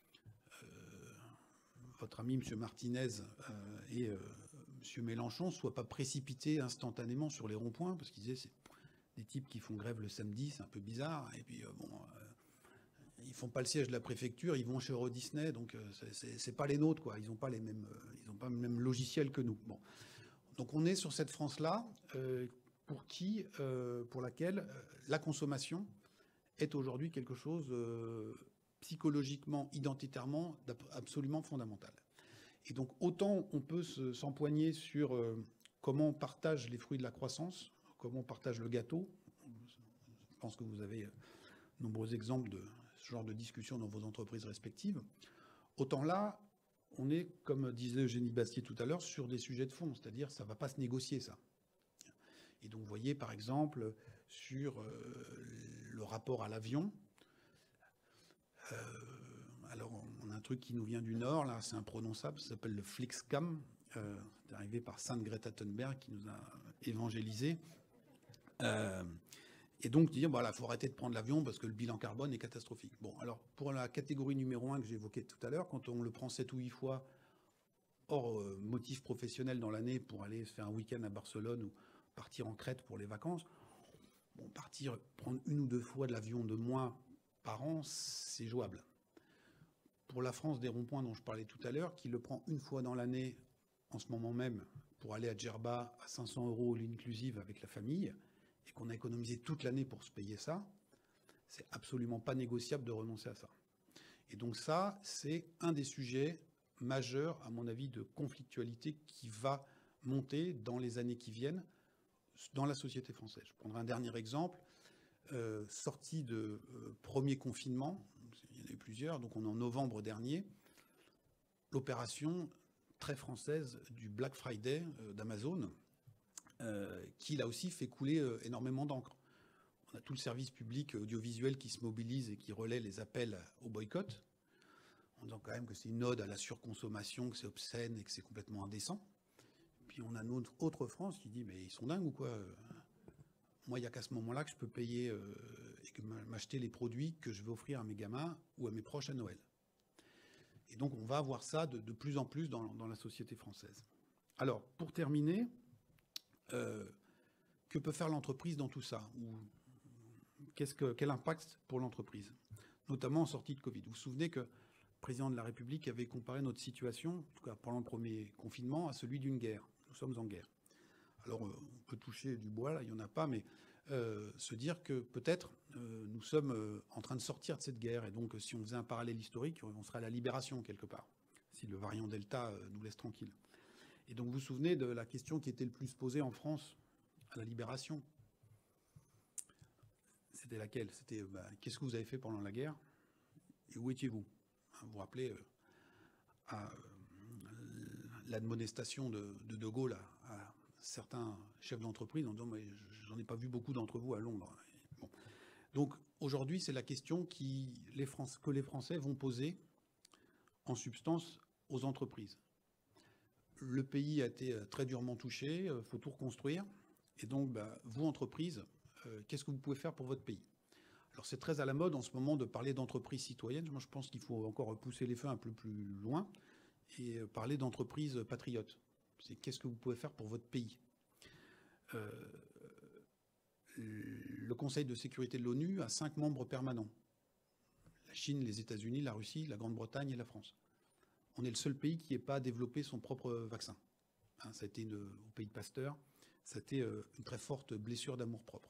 Speaker 2: votre ami M. Martinez et M. Mélenchon ne soient pas précipités instantanément sur les ronds-points, parce qu'ils disaient c'est des types qui font grève le samedi, c'est un peu bizarre, et puis ils font pas le siège de la préfecture, ils vont chez Euro Disney, donc c'est pas les nôtres, quoi. Ils n'ont pas le même logiciel que nous. Bon. Donc on est sur cette France-là pour laquelle la consommation est aujourd'hui quelque chose psychologiquement, identitairement, absolument fondamental. Et donc autant on peut s'empoigner sur comment on partage les fruits de la croissance, comment on partage le gâteau. Je pense que vous avez nombreux exemples de ce genre de discussion dans vos entreprises respectives. Autant là, on est, comme disait Eugénie Bastier tout à l'heure, sur des sujets de fond, c'est-à-dire ça ne va pas se négocier, ça. Et donc, vous voyez, par exemple, sur le rapport à l'avion, alors on a un truc qui nous vient du Nord, là, c'est imprononçable, ça s'appelle le Flixcam, c'est arrivé par Sainte Greta Thunberg qui nous a évangélisés. Et donc dire, voilà, il faut arrêter de prendre l'avion parce que le bilan carbone est catastrophique. Bon, alors pour la catégorie numéro 1 que j'évoquais tout à l'heure, quand on le prend 7 ou 8 fois hors motif professionnel dans l'année pour aller se faire un week-end à Barcelone ou partir en Crète pour les vacances, bon, prendre 1 ou 2 fois de l'avion de moins par an, c'est jouable. Pour la France des ronds-points dont je parlais tout à l'heure, qui le prend 1 fois dans l'année, en ce moment même, pour aller à Djerba à 500 € l'inclusive avec la famille, et qu'on a économisé toute l'année pour se payer ça, c'est absolument pas négociable de renoncer à ça. Et donc ça, c'est un des sujets majeurs, à mon avis, de conflictualité qui va monter dans les années qui viennent dans la société française. Je prendrai un dernier exemple. Sortie de premier confinement, il y en a eu plusieurs, donc on est en novembre dernier, l'opération très française du Black Friday d'Amazon, qui là aussi fait couler énormément d'encre. On a tout le service public audiovisuel qui se mobilise et qui relaie les appels au boycott, en disant quand même que c'est une ode à la surconsommation, que c'est obscène et que c'est complètement indécent. Puis on a notre autre France qui dit mais ils sont dingues ou quoi? Moi, il n'y a qu'à ce moment-là que je peux payer et que m'acheter les produits que je vais offrir à mes gamins ou à mes proches à Noël. Et donc on va avoir ça de plus en plus dans la société française. Alors, pour terminer, que peut faire l'entreprise dans tout ça? Quel impact pour l'entreprise, notamment en sortie de Covid? Vous vous souvenez que le président de la République avait comparé notre situation, en tout cas pendant le premier confinement, à celui d'une guerre. Nous sommes en guerre. Alors, on peut toucher du bois, là, il n'y en a pas, mais se dire que peut-être nous sommes en train de sortir de cette guerre. Et donc, si on faisait un parallèle historique, on serait à la libération quelque part, si le variant Delta nous laisse tranquilles. Et donc, vous vous souvenez de la question qui était le plus posée en France à la libération? C'était laquelle? C'était qu'est-ce que vous avez fait pendant la guerre et où étiez-vous? Vous vous rappelez à l'admonestation de Gaulle à certains chefs d'entreprise en disant mais j'en ai pas vu beaucoup d'entre vous à Londres. Bon. Donc aujourd'hui, c'est la question que les Français vont poser en substance aux entreprises. Le pays a été très durement touché, il faut tout reconstruire. Et donc, vous, entreprises, qu'est-ce que vous pouvez faire pour votre pays? Alors, c'est très à la mode en ce moment de parler d'entreprises citoyennes. Moi, je pense qu'il faut encore pousser les feux un peu plus loin et parler d'entreprises patriotes. C'est qu'est-ce que vous pouvez faire pour votre pays? Le Conseil de sécurité de l'ONU a 5 membres permanents. La Chine, les États-Unis, la Russie, la Grande-Bretagne et la France. On est le seul pays qui n'ait pas développé son propre vaccin. Hein, ça a été au pays de Pasteur, ça a été une très forte blessure d'amour-propre.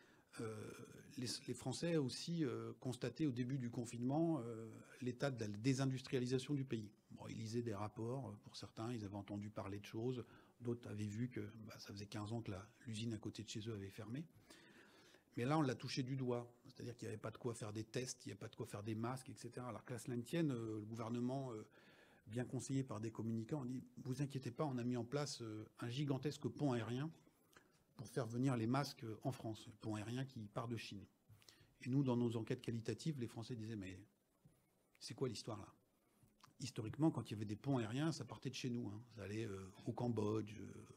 Speaker 2: Les Français ont aussi constaté au début du confinement l'état de la désindustrialisation du pays. Bon, ils lisaient des rapports, pour certains, ils avaient entendu parler de choses, d'autres avaient vu que ça faisait 15 ans que l'usine à côté de chez eux avait fermé. Mais là, on l'a touché du doigt, c'est-à-dire qu'il n'y avait pas de quoi faire des tests, il n'y avait pas de quoi faire des masques, etc. Alors que là, cela ne tienne, le gouvernement, bien conseillé par des communicants, on dit « vous inquiétez pas, on a mis en place un gigantesque pont aérien pour faire venir les masques en France, le pont aérien qui part de Chine. » Et nous, dans nos enquêtes qualitatives, les Français disaient « mais c'est quoi l'histoire là ?» Historiquement, quand il y avait des ponts aériens, ça partait de chez nous. Hein. Ça allait au Cambodge,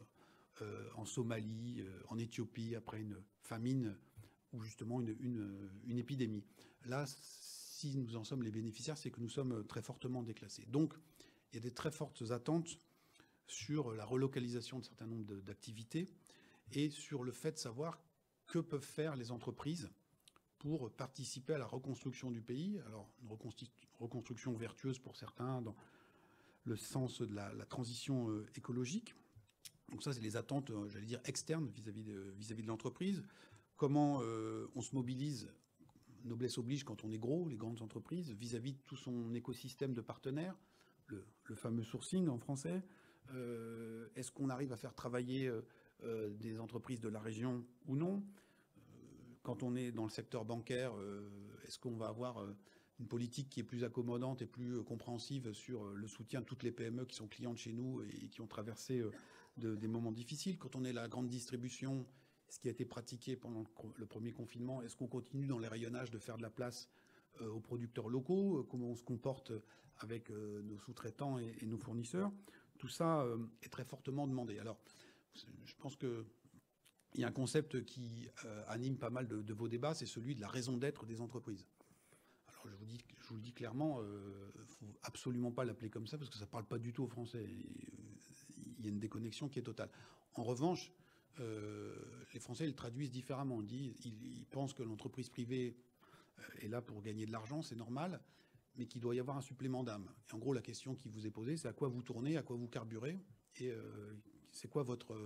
Speaker 2: en Somalie, en Éthiopie, après une famine ou justement une épidémie. Là, si nous en sommes les bénéficiaires, c'est que nous sommes très fortement déclassés. Donc, il y a des très fortes attentes sur la relocalisation de certains nombres d'activités et sur le fait de savoir que peuvent faire les entreprises pour participer à la reconstruction du pays. Alors, une reconstruction vertueuse pour certains dans le sens de la transition écologique. Donc ça, c'est les attentes, j'allais dire, externes vis-à-vis de l'entreprise. Comment on se mobilise, noblesse oblige quand on est gros, les grandes entreprises, vis-à-vis de tout son écosystème de partenaires, le fameux sourcing en français. Est-ce qu'on arrive à faire travailler des entreprises de la région ou non? Quand on est dans le secteur bancaire, est-ce qu'on va avoir une politique qui est plus accommodante et plus compréhensive sur le soutien de toutes les PME qui sont clientes chez nous et qui ont traversé des moments difficiles? Quand on est la grande distribution, ce qui a été pratiqué pendant le premier confinement, est-ce qu'on continue dans les rayonnages de faire de la place aux producteurs locaux? Comment on se comporte avec nos sous-traitants et nos fournisseurs? Tout ça est très fortement demandé. Alors, je pense que il y a un concept qui anime pas mal de vos débats, c'est celui de la raison d'être des entreprises. Alors je vous le dis clairement, il ne faut absolument pas l'appeler comme ça parce que ça ne parle pas du tout aux Français. Il y a une déconnexion qui est totale. En revanche, les Français le traduisent différemment. Ils pensent que l'entreprise privée est là pour gagner de l'argent, c'est normal, mais qu'il doit y avoir un supplément d'âme. Et en gros, la question qui vous est posée, c'est à quoi vous tournez, à quoi vous carburez, et c'est quoi votre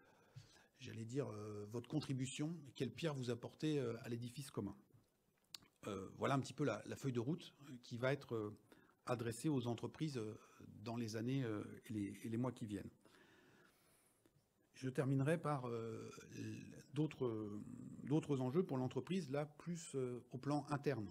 Speaker 2: contribution, quelle pierre vous apportez à l'édifice commun. Voilà un petit peu la feuille de route qui va être adressée aux entreprises dans les années et les mois qui viennent. Je terminerai par d'autres enjeux pour l'entreprise, là plus au plan interne.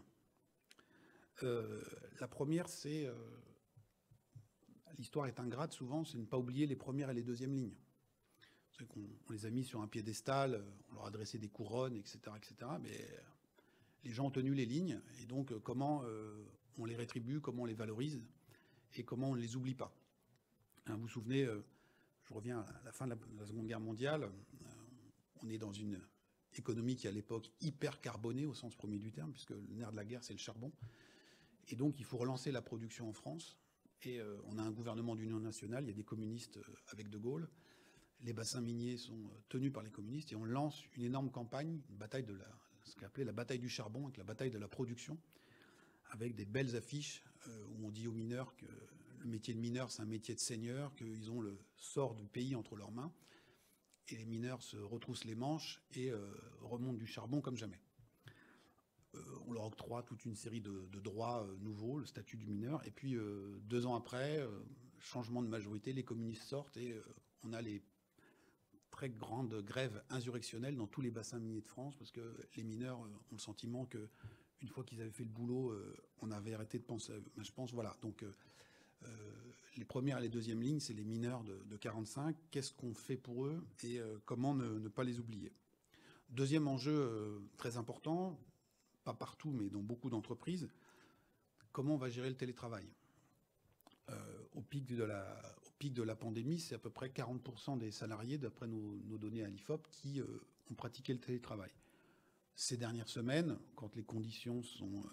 Speaker 2: La première, c'est l'histoire est ingrate souvent, c'est ne pas oublier les premières et les deuxièmes lignes. On les a mis sur un piédestal, on leur a adressé des couronnes, etc., mais les gens ont tenu les lignes, et donc comment on les rétribue, comment on les valorise, et comment on ne les oublie pas. Hein, vous vous souvenez, je reviens à la fin de la Seconde Guerre mondiale, on est dans une économie qui, à l'époque, hyper carbonée au sens premier du terme, puisque le nerf de la guerre, c'est le charbon. Et donc, il faut relancer la production en France, et on a un gouvernement d'union nationale, il y a des communistes avec De Gaulle. Les bassins miniers sont tenus par les communistes et on lance une énorme campagne, une bataille ce qu'on appelait la bataille du charbon, avec la bataille de la production, avec des belles affiches où on dit aux mineurs que le métier de mineur, c'est un métier de seigneur, qu'ils ont le sort du pays entre leurs mains. les mineurs se retroussent les manches et remontent du charbon comme jamais. On leur octroie toute une série de droits nouveaux, le statut du mineur, et puis 2 ans après, changement de majorité, les communistes sortent et on a les très grandes grèves insurrectionnelles dans tous les bassins miniers de France, parce que les mineurs ont le sentiment qu'une fois qu'ils avaient fait le boulot, on avait arrêté de penser à eux. Je pense, voilà, donc les premières et les deuxièmes lignes, c'est les mineurs de 45. Qu'est-ce qu'on fait pour eux et comment ne pas les oublier? Deuxième enjeu très important, pas partout, mais dans beaucoup d'entreprises, comment on va gérer le télétravail? Au pic de la pandémie, c'est à peu près 40% des salariés, d'après nos données à l'IFOP, qui ont pratiqué le télétravail. Ces dernières semaines, quand les conditions sont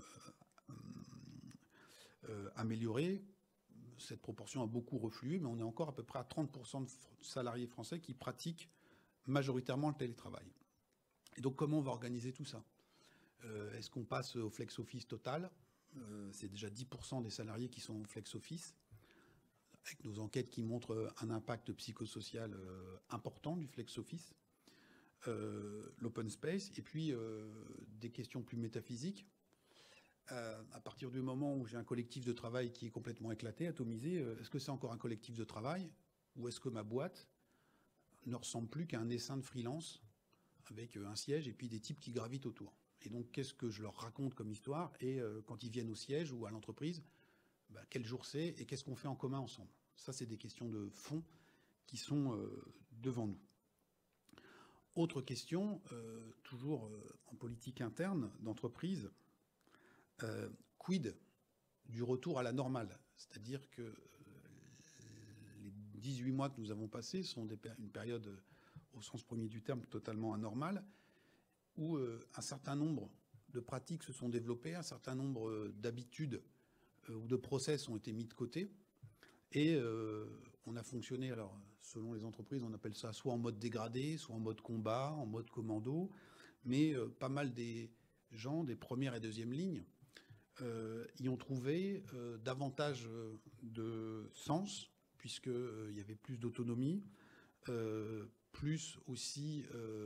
Speaker 2: améliorées, cette proportion a beaucoup reflué, mais on est encore à peu près à 30% de salariés français qui pratiquent majoritairement le télétravail. Et donc, comment on va organiser tout ça? Est-ce qu'on passe au flex office total? C'est déjà 10% des salariés qui sont en flex office, avec nos enquêtes qui montrent un impact psychosocial important du flex office, l'open space, et puis des questions plus métaphysiques. À partir du moment où j'ai un collectif de travail qui est complètement éclaté, atomisé, est-ce que c'est encore un collectif de travail, ou est-ce que ma boîte ne ressemble plus qu'à un essaim de freelance avec un siège et puis des types qui gravitent autour? Et donc, qu'est-ce que je leur raconte comme histoire? Et quand ils viennent au siège ou à l'entreprise, quel jour c'est et qu'est-ce qu'on fait en commun ensemble? Ça, c'est des questions de fond qui sont devant nous. Autre question, toujours en politique interne d'entreprise, quid du retour à la normale? C'est-à-dire que les 18 mois que nous avons passés sont une période, au sens premier du terme, totalement anormale, où un certain nombre de pratiques se sont développées, un certain nombre d'habitudes ou de process ont été mis de côté, et on a fonctionné, alors selon les entreprises, on appelle ça soit en mode dégradé, soit en mode combat, en mode commando, mais pas mal des gens des premières et deuxièmes lignes y ont trouvé davantage de sens, puisqu'il y avait plus d'autonomie, plus aussi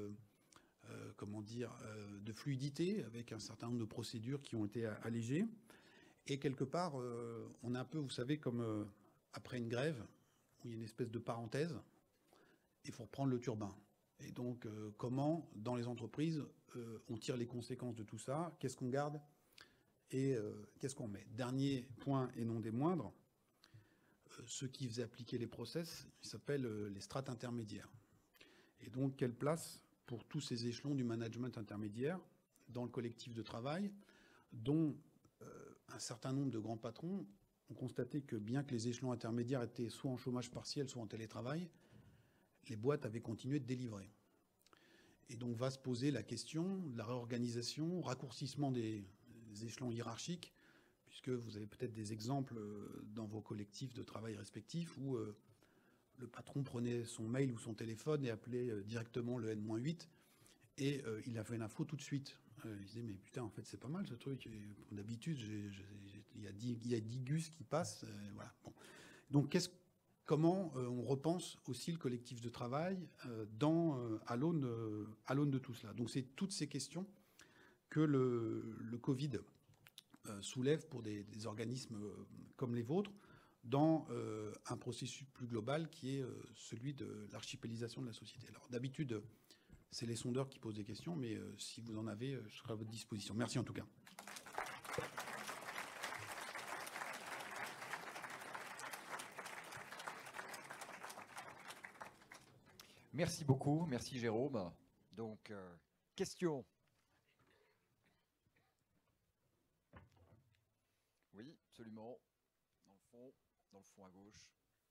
Speaker 2: de fluidité, avec un certain nombre de procédures qui ont été allégées. Et quelque part, on est un peu, vous savez, comme après une grève, où il y a une espèce de parenthèse, il faut reprendre le turbin. Et donc, comment, dans les entreprises, on tire les conséquences de tout ça? Qu'est-ce qu'on garde et qu'est-ce qu'on met? Dernier point, et non des moindres, ceux qui faisaient appliquer les process, ils s'appellent les strates intermédiaires. Et donc, quelle place pour tous ces échelons du management intermédiaire dans le collectif de travail, dont un certain nombre de grands patrons ont constaté que bien que les échelons intermédiaires étaient soit en chômage partiel, soit en télétravail, les boîtes avaient continué de délivrer. Et donc va se poser la question de la réorganisation, raccourcissement des échelons hiérarchiques, puisque vous avez peut-être des exemples dans vos collectifs de travail respectifs où le patron prenait son mail ou son téléphone et appelait directement le N-8 et il avait l'info tout de suite. Il disait mais putain, en fait c'est pas mal ce truc. D'habitude il y a 10 gus qui passent. Voilà. Bon. Donc comment on repense aussi le collectif de travail à l'aune de tout cela. Donc c'est toutes ces questions que le Covid soulève pour des organismes comme les vôtres, dans un processus plus global qui est celui de l'archipélisation de la société. Alors d'habitude, c'est les sondeurs qui posent des questions, mais si vous en avez, je serai à votre disposition. Merci en tout cas.
Speaker 1: Merci beaucoup, merci Jérôme. Donc, question. Oui, absolument. Dans le fond à gauche.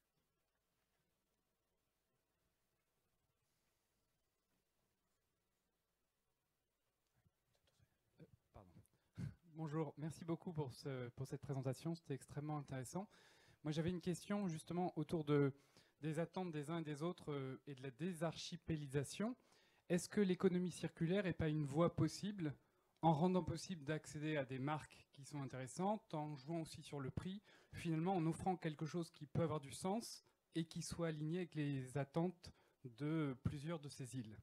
Speaker 3: Pardon. Bonjour, merci beaucoup pour cette présentation, c'était extrêmement intéressant. Moi j'avais une question justement autour des attentes des uns et des autres et de la désarchipélisation. Est-ce que l'économie circulaire n'est pas une voie possible en rendant possible d'accéder à des marques qui sont intéressantes, en jouant aussi sur le prix, finalement en offrant quelque chose qui peut avoir du sens et qui soit aligné avec les attentes de plusieurs de ces îles?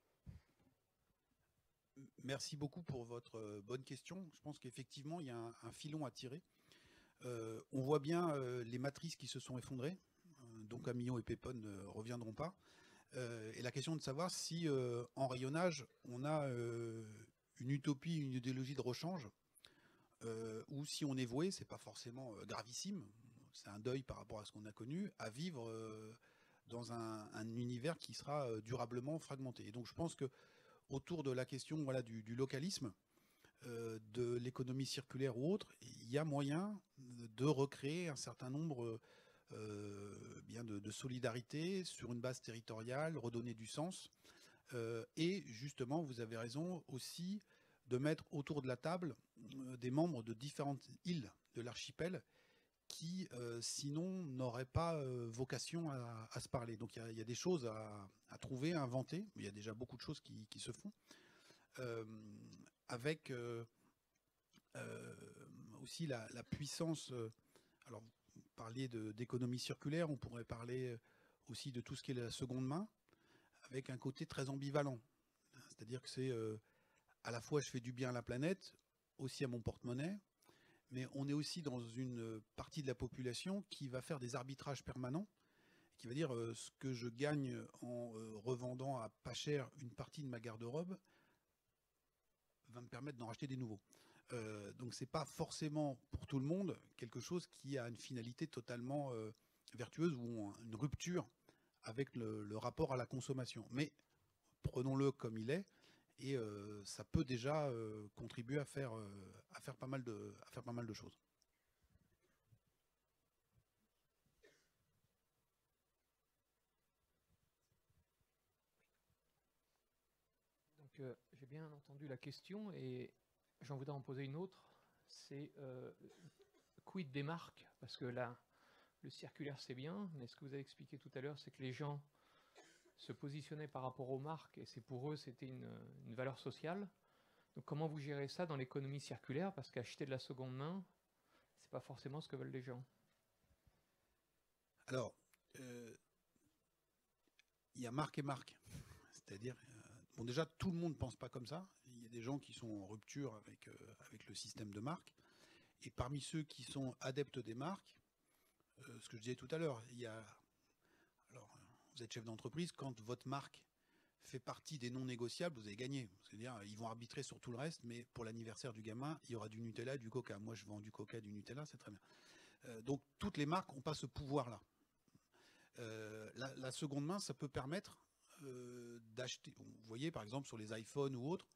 Speaker 2: Merci beaucoup pour votre bonne question. Je pense qu'effectivement, il y a un filon à tirer. On voit bien les matrices qui se sont effondrées, donc Amillon et Pépon ne reviendront pas. Et la question de savoir si en rayonnage, on a une utopie, une idéologie de rechange, ou si on est voué, c'est pas forcément gravissime, c'est un deuil par rapport à ce qu'on a connu, à vivre dans un univers qui sera durablement fragmenté. Et donc je pense que autour de la question voilà, du localisme, de l'économie circulaire ou autre, il y a moyen de recréer un certain nombre de solidarité sur une base territoriale, redonner du sens. Et justement, vous avez raison aussi de mettre autour de la table des membres de différentes îles de l'archipel qui, sinon, n'auraient pas vocation à se parler. Donc il y a des choses à trouver, à inventer. Il y a déjà beaucoup de choses qui se font. Avec aussi la puissance. Alors, vous parliez d'économie circulaire, on pourrait parler aussi de tout ce qui est la seconde main, avec un côté très ambivalent. C'est-à-dire que c'est à la fois je fais du bien à la planète, aussi à mon porte-monnaie, mais on est aussi dans une partie de la population qui va faire des arbitrages permanents, qui va dire ce que je gagne en revendant à pas cher une partie de ma garde-robe va me permettre d'en racheter des nouveaux. Donc c'est pas forcément pour tout le monde quelque chose qui a une finalité totalement vertueuse ou une rupture avec le rapport à la consommation. Mais prenons-le comme il est, et ça peut déjà contribuer à faire pas mal de choses.
Speaker 4: Donc j'ai bien entendu la question et j'en voudrais en poser une autre. C'est quid des marques? Parce que là, le circulaire c'est bien, mais ce que vous avez expliqué tout à l'heure, c'est que les gens se positionnaient par rapport aux marques et c'est pour eux c'était une valeur sociale. Donc comment vous gérez ça dans l'économie circulaire? Parce qu'acheter de la seconde main, c'est pas forcément ce que veulent les gens.
Speaker 2: Alors, il y a marque et marque. C'est-à-dire, bon déjà, tout le monde ne pense pas comme ça. Il y a des gens qui sont en rupture avec le système de marque. Et parmi ceux qui sont adeptes des marques, ce que je disais tout à l'heure, il y a... Alors, vous êtes chef d'entreprise, quand votre marque fait partie des non négociables, vous avez gagné. C'est-à-dire, ils vont arbitrer sur tout le reste, mais pour l'anniversaire du gamin, il y aura du Nutella et du Coca. Moi, je vends du Coca et du Nutella, c'est très bien. Donc, toutes les marques n'ont pas ce pouvoir-là. La seconde main, ça peut permettre d'acheter, vous voyez par exemple sur les iPhones ou autres,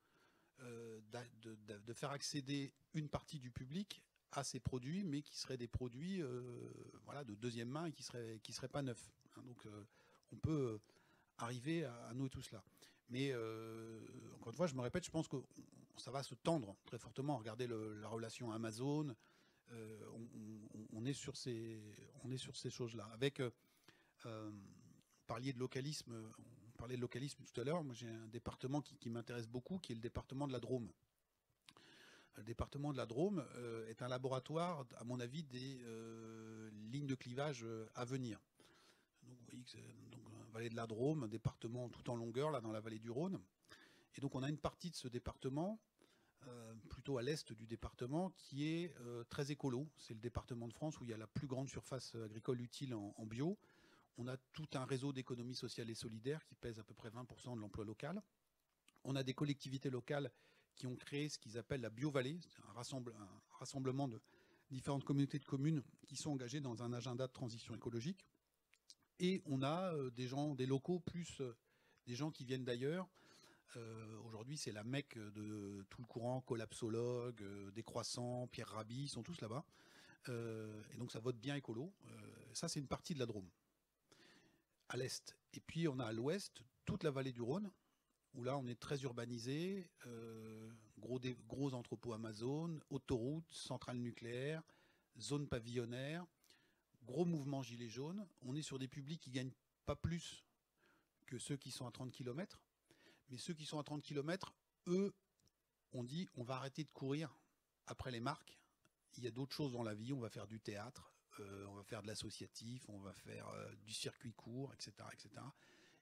Speaker 2: de faire accéder une partie du public à ces produits, mais qui seraient des produits voilà, de deuxième main et qui seraient pas neufs. Hein, donc on peut arriver à nouer tout cela. Mais encore une fois, je me répète, je pense que ça va se tendre très fortement. Regardez la relation Amazon, on est sur ces choses-là. Avec parliez de localisme, on parlait de localisme tout à l'heure. Moi, j'ai un département qui m'intéresse beaucoup, qui est le département de la Drôme. Le département de la Drôme est un laboratoire, à mon avis, des lignes de clivage à venir. Donc, vous voyez que c'est vallée de la Drôme, un département tout en longueur, là, dans la vallée du Rhône. Et donc, on a une partie de ce département, plutôt à l'est du département, qui est très écolo. C'est le département de France où il y a la plus grande surface agricole utile en bio. On a tout un réseau d'économie sociale et solidaire qui pèse à peu près 20% de l'emploi local. On a des collectivités locales qui ont créé ce qu'ils appellent la Bio-Vallée, un rassemblement de différentes communautés de communes qui sont engagées dans un agenda de transition écologique. Et on a des locaux plus des gens qui viennent d'ailleurs. Aujourd'hui, c'est la Mecque de tout le courant collapsologue, décroissant, Pierre Rabhi, ils sont tous là-bas. Et donc ça vote bien écolo. Ça, c'est une partie de la Drôme, à l'est. Et puis on a à l'ouest toute la vallée du Rhône, où là on est très urbanisé, gros entrepôts Amazon, autoroutes, centrales nucléaires, zones pavillonnaires, gros mouvement gilets jaunes. On est sur des publics qui gagnent pas plus que ceux qui sont à 30 km. Mais ceux qui sont à 30 km, eux, on dit on va arrêter de courir après les marques. Il y a d'autres choses dans la vie, on va faire du théâtre, on va faire de l'associatif, on va faire du circuit court, etc., etc.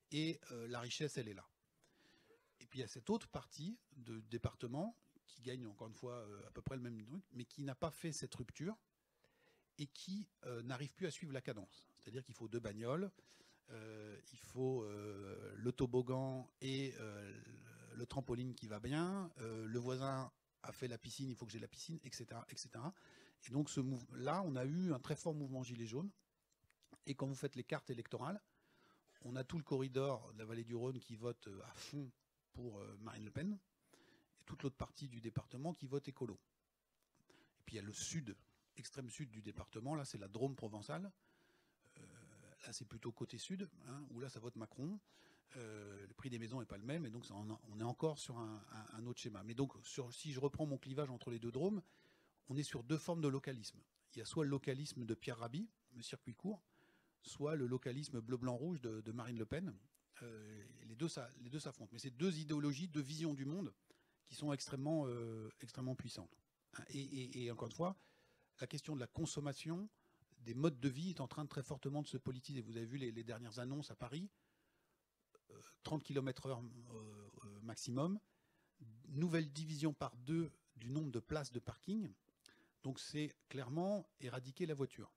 Speaker 2: et la richesse, elle est là. Et puis il y a cette autre partie de département qui gagne encore une fois à peu près le même truc, mais qui n'a pas fait cette rupture et qui n'arrive plus à suivre la cadence. C'est-à-dire qu'il faut 2 bagnoles, il faut le toboggan et le trampoline qui va bien, le voisin a fait la piscine, il faut que j'ai la piscine, etc. etc. Et donc là, on a eu un très fort mouvement gilet jaune. Et quand vous faites les cartes électorales, on a tout le corridor de la vallée du Rhône qui vote à fond pour Marine Le Pen, et toute l'autre partie du département qui vote écolo. Et puis il y a le sud, extrême sud du département, là c'est la Drôme provençale, là c'est plutôt côté sud, hein, où là ça vote Macron, le prix des maisons n'est pas le même, et donc on est encore sur un autre schéma. Mais donc si je reprends mon clivage entre les 2 Drômes, on est sur 2 formes de localisme. Il y a soit le localisme de Pierre Rabhi, le circuit court, soit le localisme bleu-blanc-rouge de Marine Le Pen. Les deux s'affrontent. Mais c'est 2 idéologies, 2 visions du monde qui sont extrêmement puissantes. Et encore une fois, la question de la consommation, des modes de vie est en train de très fortement de se politiser. Vous avez vu les dernières annonces à Paris, 30 km/h maximum, nouvelle division par 2 du nombre de places de parking. Donc c'est clairement éradiquer la voiture.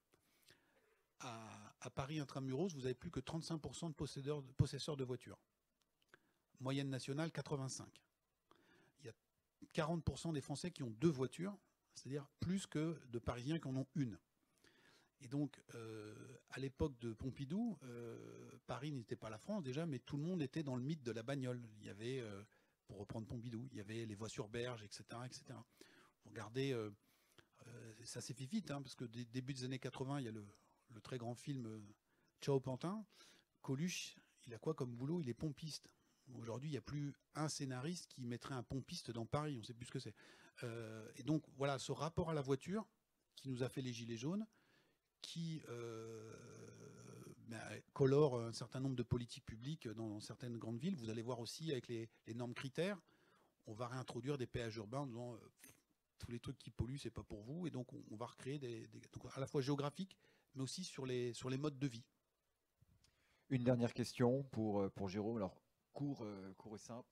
Speaker 2: À Paris intramuros, vous n'avez plus que 35% de possesseurs de voitures. Moyenne nationale, 85%. Il y a 40% des Français qui ont 2 voitures, c'est-à-dire plus que de Parisiens qui en ont une. Et donc, à l'époque de Pompidou, Paris n'était pas la France déjà, mais tout le monde était dans le mythe de la bagnole. Il y avait, pour reprendre Pompidou, il y avait les voies sur berge, etc. etc. Vous regardez, ça s'est fait vite, hein, parce que début des années 80, il y a le très grand film Ciao Pantin. Coluche, il a quoi comme boulot? Il est pompiste. Aujourd'hui, il n'y a plus un scénariste qui mettrait un pompiste dans Paris, on ne sait plus ce que c'est. Et donc, voilà, ce rapport à la voiture qui nous a fait les gilets jaunes, qui colore un certain nombre de politiques publiques dans certaines grandes villes. Vous allez voir aussi avec les normes critères, on va réintroduire des péages urbains en disant tous les trucs qui polluent, c'est pas pour vous. Et donc, on va recréer donc à la fois géographiques, mais aussi sur les modes de vie.
Speaker 1: Une dernière question pour Jérôme. Alors, court et simple.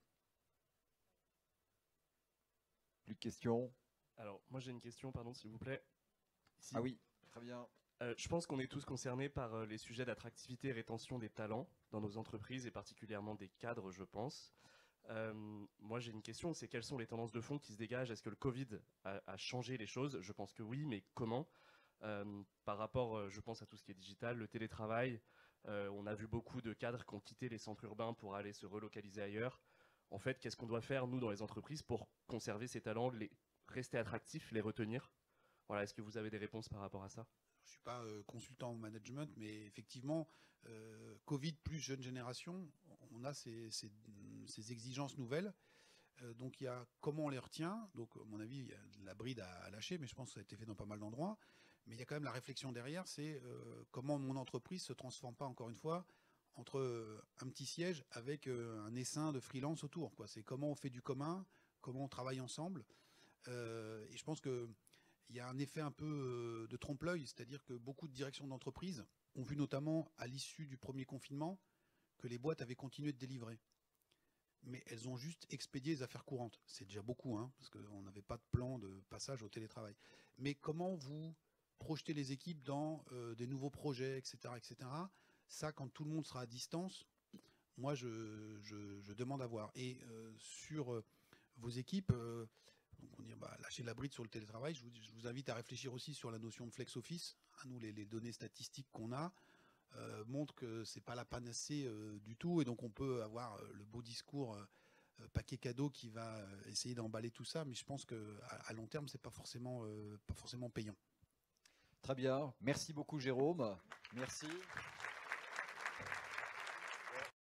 Speaker 1: Plus de questions?
Speaker 5: Alors, moi j'ai une question, pardon, s'il vous plaît. Ici.
Speaker 1: Ah oui, très bien.
Speaker 5: Je pense qu'on est tous concernés par les sujets d'attractivité et rétention des talents dans nos entreprises et particulièrement des cadres, je pense. Moi j'ai une question, c'est quelles sont les tendances de fond qui se dégagent? Est-ce que le Covid a changé les choses? Je pense que oui, mais comment? Par rapport, je pense à tout ce qui est digital, le télétravail, on a vu beaucoup de cadres qui ont quitté les centres urbains pour aller se relocaliser ailleurs. En fait, qu'est-ce qu'on doit faire, nous, dans les entreprises, pour conserver ces talents, rester attractifs, les retenir? Voilà, est-ce que vous avez des réponses par rapport à ça?
Speaker 2: Je ne suis pas consultant en management, mais effectivement, Covid plus jeune génération, on a ces exigences nouvelles. Donc il y a comment on les retient. Donc à mon avis, il y a de la bride à lâcher, mais je pense que ça a été fait dans pas mal d'endroits. Mais il y a quand même la réflexion derrière, c'est comment mon entreprise se transforme pas, encore une fois, entre un petit siège avec un essaim de freelance autour, quoi. C'est comment on fait du commun, comment on travaille ensemble. Et je pense que il y a un effet un peu de trompe-l'œil, c'est-à-dire que beaucoup de directions d'entreprise ont vu notamment à l'issue du premier confinement que les boîtes avaient continué de délivrer. Mais elles ont juste expédié les affaires courantes. C'est déjà beaucoup, hein, parce qu'on n'avait pas de plan de passage au télétravail. Mais comment vous projetez les équipes dans des nouveaux projets, etc., etc. Ça, quand tout le monde sera à distance, moi, je demande à voir. Et sur vos équipes... donc on dit lâcher la bride sur le télétravail. Je vous invite à réfléchir aussi sur la notion de flex office. Nous, les données statistiques qu'on a montrent que c'est pas la panacée du tout, et donc on peut avoir le beau discours paquet cadeau qui va essayer d'emballer tout ça, mais je pense que à long terme, c'est pas forcément payant.
Speaker 1: Très bien. Merci beaucoup, Jérôme. Merci.